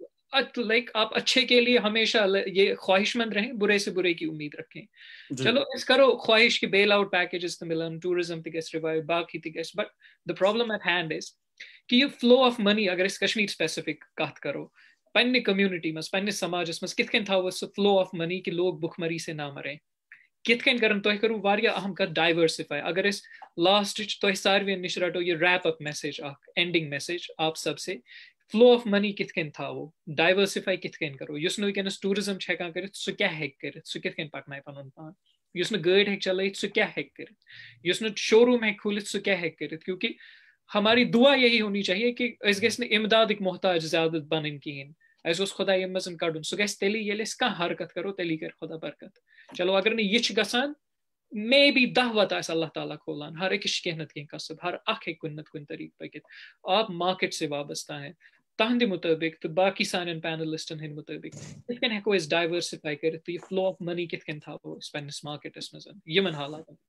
लाइक आप अच्छे के लिए हमेशा ये ख्वाहिशमंद रहें, बुरे से बुरे की उम्मीद रखें. चलो इस करो ख्वाहिश के बेल आउट पैकेजेस तो मिलन, टूरिज्म ती गेस्ट रिवाइव बाकी ती guest, but the problem at hand is कि ये फ्लो ऑफ मनी अगर इस कश्मीर स्पेसिफिक कत करो पन्ने कम्युनिटी में पन्ने समाजस में कित कन था वो फ्लो ऑफ मनी कि लोग भुखमरी से ना मरें, कित कन करन तो करूँ वारिया अहम कर डाइवर्सिफाई. अगर इस लास्ट तो सारे निश रटो ये wrap up message ending message आप सबसे फ्लो ऑफ मनी कित कन था वो डाइवर्सिफाई कित कन करो. युस वनस टूरिज्म हेकान कर सह क्या हेक कर सह कित कन पकन पन पान, युस गाड़ हेक चल सह क्या हेक कर, युस शोरूम हेक खोल सह क्या हेक कर. क्योंकि हमारी दुआ यही होनी चाहिए कि अस गस इमदाद मोहताज ज्यादा बन कहें, अस खुदा मज कड़न सह गस तेली ये कह हरकत करो तेली कर खुदा बरकत. चलो अगर न यह गसान मे बी दह वत अल्लाह ताला खोलान, हर एक कह नत कह कसब, हर अख कुन नत कुन तरीक पकित. आप मार्केट से वाबस्ता हैं तहद मुताबिक तो बाकी सान पैनलिस्टन हंद मुताबिक कित कन हेको अस डाइवर्सिफाई कर तो यह फ्लो ऑफ मनी कित कन थो पन्निस मार्केटस मज यमन हालात.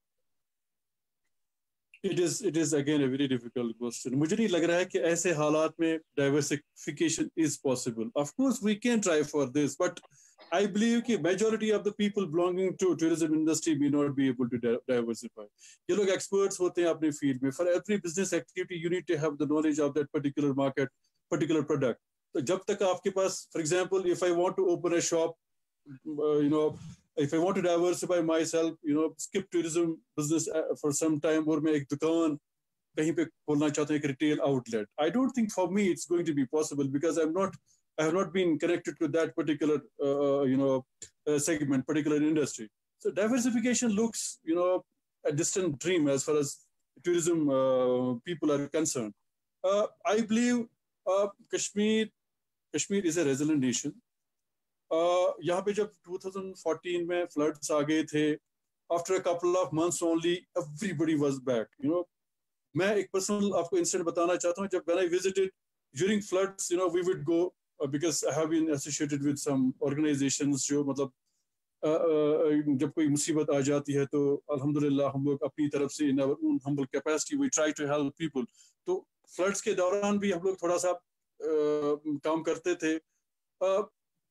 It is it is again a very difficult question. मुझे नहीं लग रहा है कि ऐसे हालात में diversification is possible. Of course we can try for this, but I believe कि majority of the people belonging to tourism industry may not be able to diversify. ये लोग experts होते हैं अपने field में. For every business activity you need to have the knowledge of that particular market, particular product. तो जब तक आपके पास, for example, if I want to open a shop, uh, you know, if I want to diversify myself, you know, skip tourism business for some time, और मैं एक दुकान कहीं पे खोलना चाहता हूँ, एक retail outlet. I don't think for me it's going to be possible because I'm not, I have not been connected to that particular, uh, you know, uh, segment, particular industry. So diversification looks, you know, a distant dream as far as tourism uh, people are concerned. Uh, I believe uh, Kashmir, Kashmir is a resilient nation. Uh, यहाँ पे जब twenty fourteen में floods आ गए थे, after a couple of months only, everybody was back. You know, मैं एक personal आपको incident बताना चाहता हूँ. जब when I visited during floods, you know, we would go uh, because I have been associated with some organizations जो मतलब uh, uh, जब कोई मुसीबत आ जाती है तो अल्हम्दुलिल्लाह हम लोग अपनी तरफ से in our own humble capacity we try to help people. तो floods के दौरान भी हम लोग थोड़ा सा uh, काम करते थे. uh,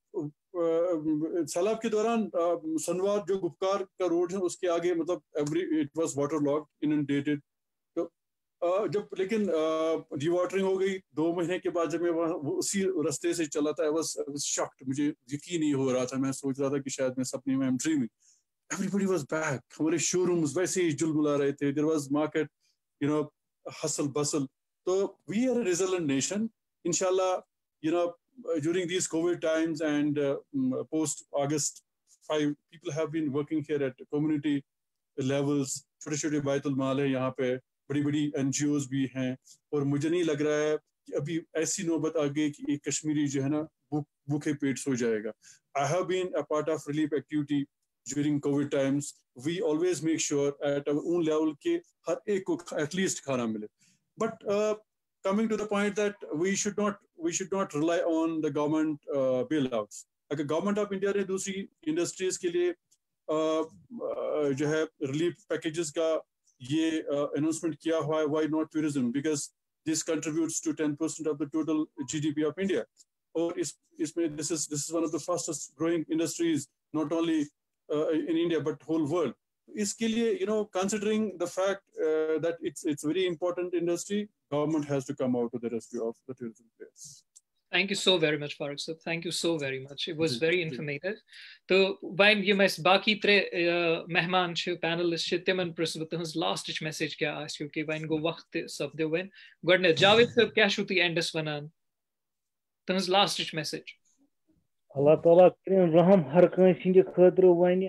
सैलाब के दौरान सनवार जो गुपकार का रोड है उसके आगे मतलब every it was water logged inundated. तो जब लेकिन डिवाटरिंग हो गई दो महीने के बाद जब मैं वहाँ उसी रास्ते से चला था, I was I was shocked. मुझे यकीन नहीं हो रहा था, मैं सोच रहा था कि शायद मैं सपने में I am dreaming. Everybody was back. हमारे शोरूम्स वैसे ही जुलमुला रहे थे. There was market, you know, hustle bustle. तो we are a resilient nation इंशाल्लाह. You know, Uh, during these COVID times and uh, post August five, people have been working here at community levels. छोटे छोटे बैतुल माल है यहाँ पे, बड़ी बड़ी N G Os भी हैं, और मुझे नहीं लग रहा है कि अभी ऐसी नौबत आ गई कि एक कश्मीरी जो है ना भूख भूखे पेट सो जाएगा. I have been a part of relief activity during COVID times. We always make sure at our own level कि हर एक को at least खाना मिले. But uh, coming to the point that we should not we should not rely on the government uh, bailouts. अगर government of India ने दूसरी industries के लिए uh, uh, जो है रिलीफ पैकेजेस का ये अनाउंसमेंट uh, किया हुआ है, why not tourism? Because this contributes to ten percent of the total G D P of India. और इस इसमें this is this is one of the fastest growing industries not only uh, in India but whole world. इसके लिए you know considering the fact uh, that it's it's very important industry, government has to come out to the rescue of the tourism players. Thank you so very much, Farooq sir. Thank you so very much. It was very informative. So, when you mes baki tre mehman ch panelists ch timan prasb tuhs last message kya ask you ki when go waqt sab de when godne Javed sir kya shuti endes wanan tuhs last message. Allah Taala krin raham har kansi hinde khadru wani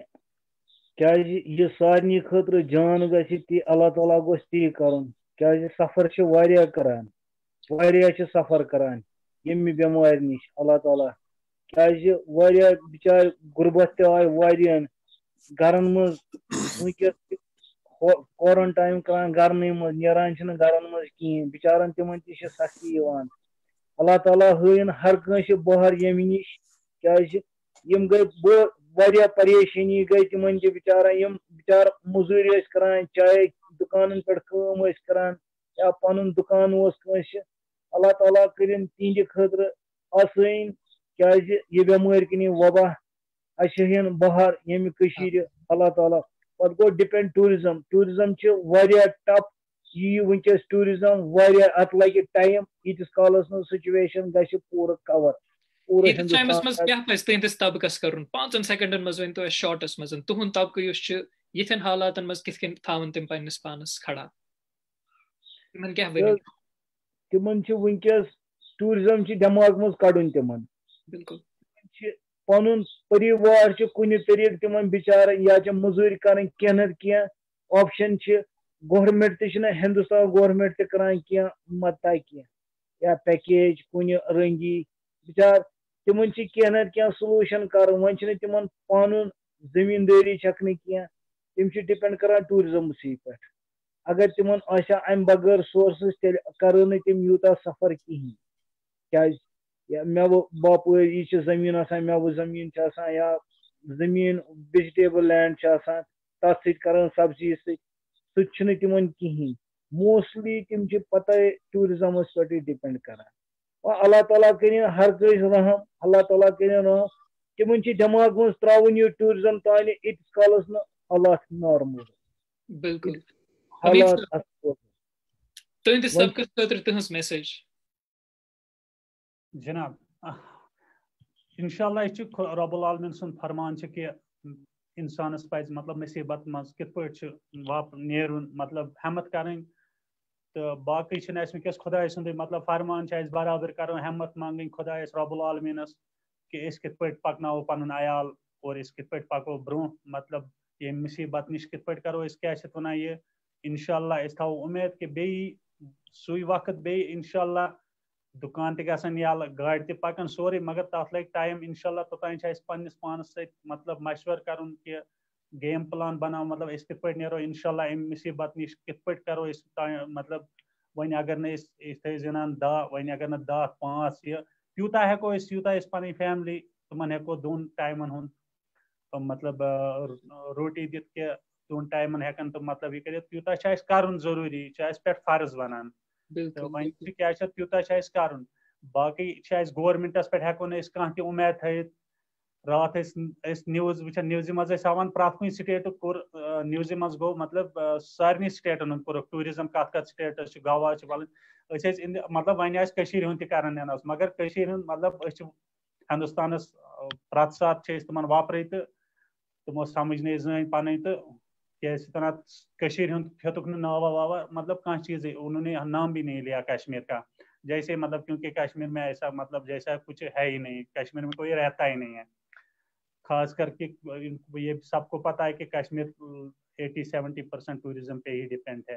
kya ye sarni khadru jaan gasi ti Allah Taala gos ti karun kya safar ch wariya karan wariya ch safar karan yemi bemar nish Allah Taala kya wariya bichar gurbat te ay wariyan garan maz unke quarantine karan garne maz neran chna garan maz ki bicharan timan ti sh sakti yawan Allah Taala hayin har kansi bahar yemi nish kya yim gay wariya pareshani gay timan je bichara yim bichar muzuri es karan chahe dukanan per kaam es karan ya panun dukan os kansi Allah Taala karin tinde khadr asain kya ye bemar kini waba ashin bahar yemi kashir Allah Taala pat go depend tourism tourism ch wariya top ye winkes tourism wariya at like time it is callers no situation gashi pura cover pura Hindustan mas kya pasta indes tabkas karun five seconds mas when to shortest mas tuhun tab ko yus yithen halatan mas kitken thavan tim panis panas khada man kya veni timan ch winkes tourism ch damag mas kadun timan bilkul panun parivar ch kuni tariq timan bichara ya ch muzuri karan kenar kiya option ch government te chna Hindustan government te karan kiya matta kiya ya package kuni rangi bichar timan ch kenar kiya solution karan wan ch timan panun zamindari chakne kiya tim ch depend karan tourism si par agar timan asha am bagar sources tel karne tim yuta safar ki kya ya mew bapur ye ch zamin asan mew zamin ch asan ya zamin vegetable land ch asan tas sit karan sabzi sit su chne timan ki mostly tim ch pata tourism us per depend karan wa Allah Taala karin har kai raham Allah Taala karin no timan ch damag mus trawun you tourism tani it scholars no Allah normal bilkul halat तो इन सब के खतर तुहस message जनाब इंशाल्लाह च रब्बुल आलमीन सुन फरमान छ कि इंसानस पाइज मतलब मुसीबत मज कित पट छ वाप नेरुन मतलब हिम्मत करन तो बाकी छ न वस खुदा सुंद मतलब फरमान छ बराबर करो हिम्मत मांगन खुदा रब्बुल आलमीनस कि इस कित पट पकनाओ पन आयाल और इस कित पट पको ब्रो मतलब ये मुसीबत निश कित पट करो इस क्या छ वना ये इंशाल्लाह इस थाओ उम्मीद कि बे सुई वक्त बे इंशाल्लाह दुकान ते गसन याल गाड़ी ते पकन सोरे मगर तथ लग टाइम इंशाल्लाह तोतान छ पन्निस पानस से मतलब मशवर करन कि गेम प्लान बनाओ मतलब इस कित पट नेरो इंशाल्लाह इन मुसीबत निश कित पट करो इस मतलब वन अगर न इस थे जनान दा वन अगर न दा पांच ये त्यूता हेको इस त्यूता इस पनी फैमिली तुमन हेको दोन टाइमन हुन मतलब रोटी दित के दोन टाइमन हेकन तो मतलब ये करे त्यूता छ करन जरूरी छ पे फर्ज वनान तो वन क्या छ त्यूता छ करन बाकी छ गवर्नमेंटस पे हेको न कह त उम्मीद थत रात इस न्यूज वचन न्यूज मज हावान प्राथ कुछ स्टेट कोर न्यूज मज गो मतलब सारे स्टेटन कोर टूरिज्म कत कत स्टेट गोवा बल मतलब वन आशीर हूं तन मगर मतलब हिंदुस्तान प्रत सात तमन वापर तो तमो समझ जन पन तो क्या हेतुक नावा वावा मतलब कह चीज उन्होंने नाम भी नहीं लिया कश्मीर का जैसे मतलब क्योंकि कश्मीर में ऐसा मतलब जैसा कुछ है ही नहीं कश्मीर में कोई रहता ही नहीं है खास करके ये सबको पता है कि कश्मीर अस्सी सत्तर परसेंट टूरिज्म पे ही डिपेंड है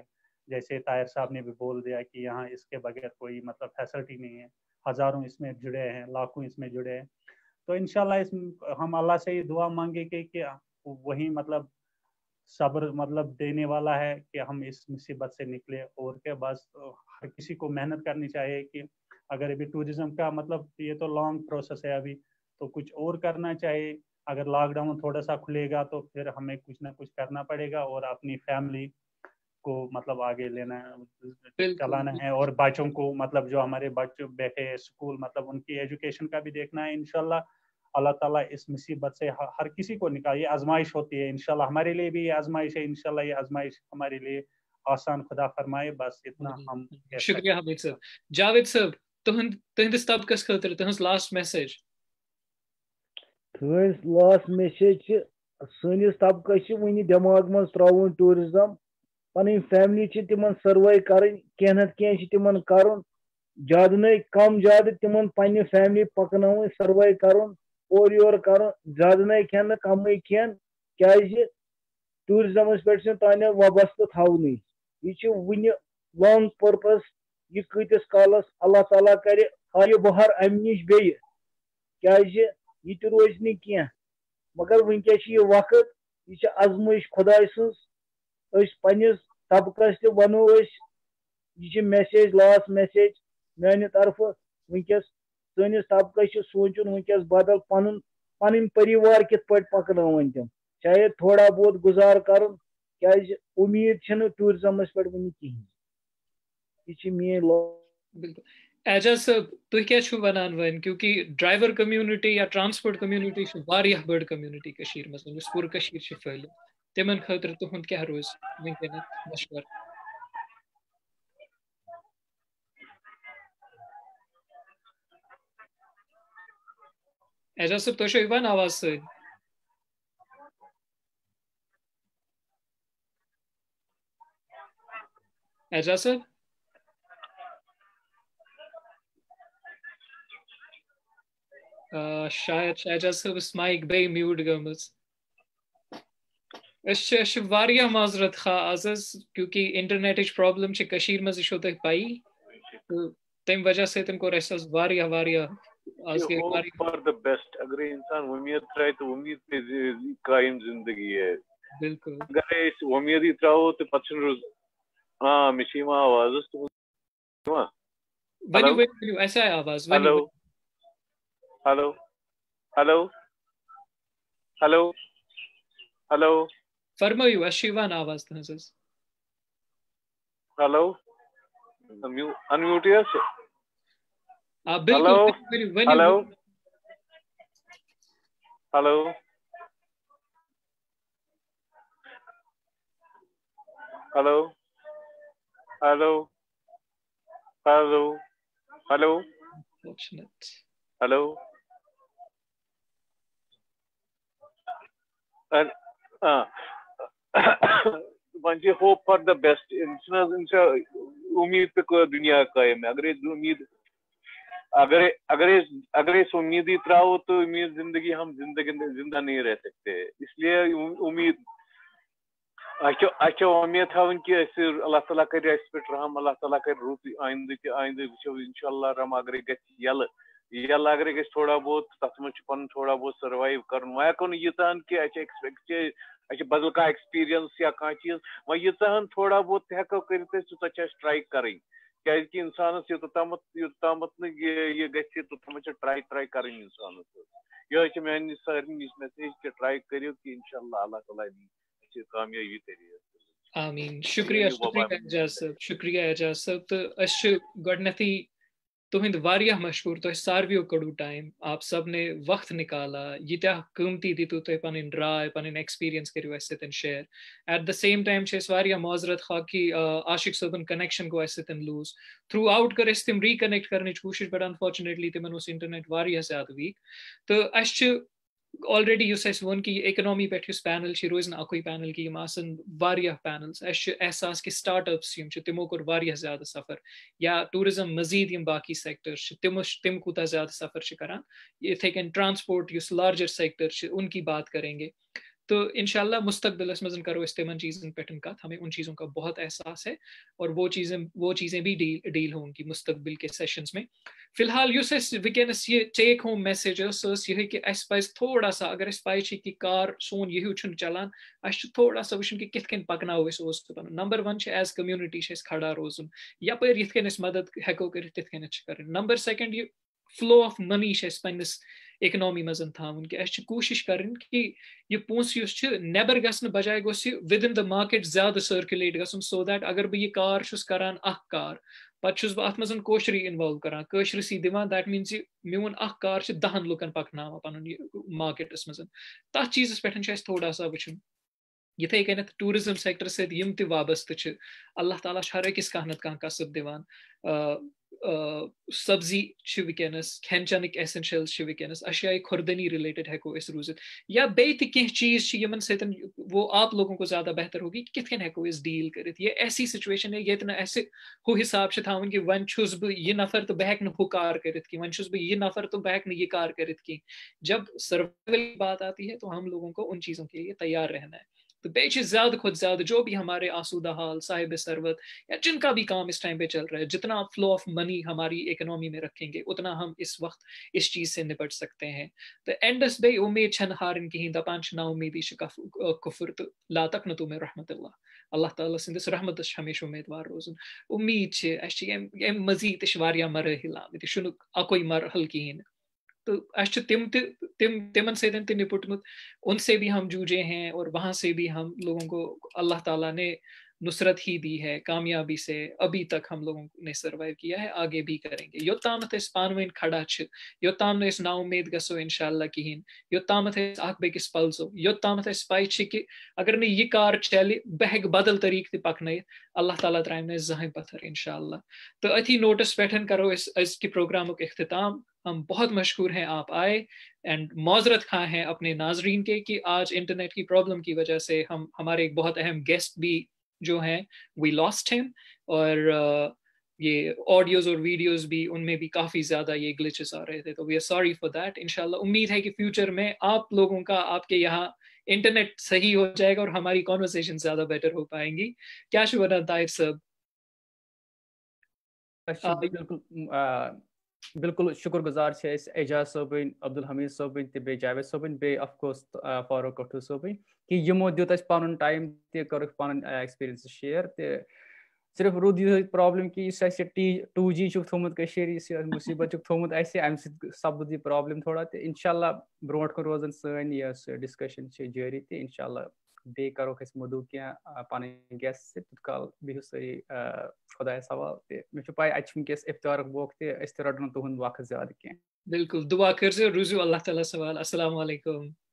जैसे ताहिर साहब ने भी बोल दिया कि यहाँ इसके बगैर कोई मतलब फैसिलिटी नहीं है, हज़ारों इसमें जुड़े हैं, लाखों इसमें जुड़े हैं। तो इंशाल्लाह इस हम अल्लाह से ये दुआ मांगेंगे कि वही मतलब सब्र मतलब देने वाला है कि हम इस मुसीबत से निकले। और के बस हर किसी को मेहनत करनी चाहिए कि अगर अभी टूरिज्म का मतलब ये तो लॉन्ग प्रोसेस है अभी, तो कुछ और करना चाहिए। अगर लॉकडाउन थोड़ा सा खुलेगा तो फिर हमें कुछ ना कुछ करना पड़ेगा और अपनी फैमिली को मतलब आगे लेना चलाना है, और बच्चों को मतलब जो हमारे बच्चे बैठे हैं स्कूल मतलब उनकी एजुकेशन का भी देखना है। इंशाल्लाह अल्लाह ताला इस मुसीबत से हर किसी को निकाले। ये आजमाइश होती है, इंशाल्लाह हमारे लिए भी ये आजमाइश है, इंशाल्लाह ये आजमाइश हमारे लिए आसान खुदा फरमाए। बस इतना हम शुक्रिया हमीद साहब। जावेद साहब तुहंद तुहंदिस तबकस खतर तुहंस लास्ट मैसेज तुहंस लास्ट मैसेज सनिस तबकस वनी दिमाग मज त्राउन टूरिज्म पन फैमिली तिमन सर्वाइव करन कह न कह तिमन करन ज्यादा न कम ज्यादा तिमन पन्ने फैमिली पकन सर्वाइव करन और योर कर ज्यादा न खेन कम खेन क्या टूरिज्मस पे तान वाबस्त थवन यह वन लॉन्ग पर्पस यह कतिस कालस अल्लाह ताला कर हाय बहर अम नश बे क्या यह तो रोज कह मगर वनकस यह वक्त यह आजमाइश खुदाय सज पन्निस तबकस ते वनो यह मैसेज लास्ट मैसेज मानी तरफ वनकस सनिस तबकस सोचुन वनकस बदल पन पन परिवार कित पे पकन तम चाहे थोड़ा बहुत गुजार कर क्या उम्मीद टूरिज्मस पे वन कहें यह मेन बिल्कुल एजाज साहब तुह क्या छु वनान वन क्योंकि ड्राइवर कम्युनिटी या ट्रांसपोर्ट कम्युनिटी वारियाह बड़ कम्युनिटी कशीर मज यस पूर कशीर फैल तिमन खतर तुहंद क्या रोज वनकन मशवर एजाज साहब तुह यवान आवाज स एजाज साहब शायद एजाज साहबस माइक बे म्यूट गमज वारियाह माजरत खा आज क्योंकि इंटरनेट प्रॉब्लम कशीर मज यह तुह पाई तो तम वजह सतन कोर अस वारियाह वारियाह आज गई वारियाह फॉर द बेस्ट अगर इंसान उम्मीद त्राय तो उम्मीद पे कायम जिंदगी है। बिल्कुल अगर इस उम्मीद ही त्राओ तो पछन रोज हां मिशीमा आवाज तो वनी वनी ऐसा है आवाज वनी hello hello hello hello hello फरमायू अशिवान आवाज तहसस हेलो अनम्यूट यस आप बिल्कुल hello hello hello hello hello hello hello वन होप फॉर द बेस्ट उम्मीद पे दुनिया कायम है। अगर उम्मीद अगर अगर अगर इस उम्मीद ही त्राओ तो उम्मीद जिंदगी हम जिंदगी जिंदा नहीं रह सकते। इसलिए उम्मीद अच्छो अच्छो उम्मीद थवन कि अल्लाह ताला कर पे रहम, अल्लाह ताला कर रुत आइंद आइंद वो इंशाल्लाह रम अगर यल यल अगर ग थोड़ा बहुत तथ मज पन थोड़ा बहुत सर्वाइव कर वह हेको यूतान कि एक्सपेक्ट अच्छे बदल का एक्सपीरियंस या कह चीज वह यूतान थोड़ा बहुत हेको कर ट्राई कर क्या इंसान योतामत योतामत यह गोताम ट्राई ट्राई कर इंसान यह मान सारे मैसेज कि ट्राई करो कि इंशाल्लाह अल्लाह ताला दी कामयाबी कर। आमीन। शुक्रिया शुक्रिया एजाज साहब शुक्रिया एजाज साहब तो अश गडनथी तुहिंद वारियाह मशहूर तो सारवियो कड़ू टाइम आप सब ने वक्त निकाला यीत्या कीमती दितु तो पन राय पन एक्सपीरियंस करियो ऐसे तन share at the same time छे वारियाह माजरत खा कि आशिक सबन कनेक्शन को ऐसे तन लूज थ्रू आउट कर तिम रिकनेक्ट करने कोशिश बट अनफॉर्चुनेटली तिमन उस इंटरनेट वारियाह ज्यादा वीक तो अश ऑलरेडी युस अस वन कि इकोनॉमी पे पैनल रोज अकुई पैनल कि वारियाह पैनल्स एहसास कि स्टार्टअप्स तिमो कोर वारियाह ज्यादा सफर या टूरिज्म मजीद यम बाकी सेक्टर्स तिम तिम कूता ज्यादा सफर करान इथे कन ट्रांसपोर्ट युस लार्जर सेक्टर उनकी बात करेंगे तो इंशाल्लाह मुस्तकबिलस मज़न करो इस तिमन चीज़न पेटन का हमें उन चीज़ों का बहुत एहसास है और वो चीज़ें वो चीज़ें भी डील डील होंगी मुस्तकबिल के सेशंस में फिलहाल युस अस वुनकस ये टेक होम मैसेज यह कि अस पज़ थोड़ा सा अगर अस पाई कि कार सोन यह चलान अस थोड़ा सा वुचन कि कित कन पकनाव अस नंबर वन एज कम्युनिटी खड़ा रोजन यपर यिथ कन मदद हेको कर तिथ कन कर नंबर सेकंड ये फ्लो ऑफ मनी पन्निस इकनॉमी मजन थावन कि अस कोशिश करन कि यह पोंस नेबर गसन बजाय गोस विद इन द मार्केट ज्यादा सर्कुलेट गसन सो दैट अगर बह यह कार करान अख कार पत अत मजन कोशरी इन्वॉल्व करान कोशरसी दिवान दैट मीन्स मोन अख कार दहन लुकन पकनावा पनुन मार्केटस मजन तथ चीज़स पे थोड़ा सा वुचन यिथे कन टूरिज्म सेक्टर सत वाबस्त अल्लाह ताला हर अकिस कह नत कह कसब दिवान सब्जी वुनकस खेन चनक एसेंशियल्स वुनकस अशियाई खुर्दनी रिलेटेड हेको रूजित या बे कह चीज यमन सतन वो आप लोगों को ज्यादा बेहतर होगी कि कित हेको डील कर ये ऐसी सिचुएशन है ये ऐसे हु हिसाब से थावन कि वन छुस बह यह नफर तो बह हेक हु कार कर वन छुस बह यह नफर तो बह हेक यह कार कर जब सर्वाइवल की बात आती है तो हम लोगों को उन चीजों के लिए तैयार रहना है तो बेच ज्यादा खुद ज्यादा जो भी हमारे आसूदा हाल साहिब सरवत या जिनका भी काम इस टाइम पे चल रहा है जितना फ्लो ऑफ मनी हमारी इकोनॉमी में रखेंगे उतना हम इस वक्त इस चीज से निपट सकते हैं तो एंडस बे उम्मीद छन हारन कहीं दपान ना उम्मीदी कुफर तो ला तक न तुम्हें रहमतुल्लाह अल्लाह ताला सिंदिस रहमत हमेशा उम्मीदवार रोजन उम्मीद मजीद वारिया मरहल आम यह अकोई मरहल कहीं तो अस तिम तिम तिमन से निपटमुत उनसे भी हम जूझे हैं और वहाँ से भी हम लोगों को अल्लाह ताला ने नुसरत ही दी है कामयाबी से अभी तक हम लोगों ने सर्वाइव किया है आगे भी करेंगे योतामत इस पानवेन खड़ा छ योताम इस ना उम्मीद गसो इंशाल्लाह कहीं योतामत अख बेकिस पलसो योतामत पाई कि अगर ने यह कार चले बहक बदल तरीक ते पकन अल्लाह ताला त्राइम ने जहें पत्थर इंशाल्लाह तो अथी नोटिस पैठन करो इस इस की प्रोग्रामों के इख्तिताम हम बहुत मशहूर हैं आप आए एंड मौजरत खां हैं अपने नाजरीन के कि आज इंटरनेट की प्रॉब्लम की वजह से हम हमारे एक बहुत अहम गेस्ट भी जो हैं वी लॉस्ट हिम और uh, ये ऑडियोज और वीडियोस भी उनमें भी काफ़ी ज़्यादा ये ग्लिचेस आ रहे थे तो we are sorry for that इंशाल्लाह उम्मीद है कि फ्यूचर में आप लोगों का आपके यहाँ इंटरनेट सही हो जाएगा और हमारी कॉन्वर्सेशन ज़्यादा बेटर हो पाएंगी क्या शुभ ताहिर साहब बिल्कुल बिल्कुल शुक्रगुजार एजाज सोबन अब्दुल हमीद सोबन तो बे जावेद सोबन बे ऑफकोर्स फारूक कठू सोबन कि यमो दित पन टाइम तक पन एक्सपीरियंस शेयर तो सिर्फ रूद यह प्रॉब्लम कि टी टू जी थोमुत मुसीबत थोमुत अम सपद यह प्रॉब्लम थोड़ा तो इंशाल्लाह ब्रोट कुन रोजन सन यह डिस्कशन जारी तो इंशाल्लाह बे करो मदू क्या पन गेस्ट तुत काल बिहु सारी खुदा सवाल तो मे पाई अच वस इफ्तार बोक तो रटन तुहद वक्त ज्यादा क्या बिल्कुल दुआ कर रूजू अल्लाह ताला सवाल अस्सलाम वालेकुम।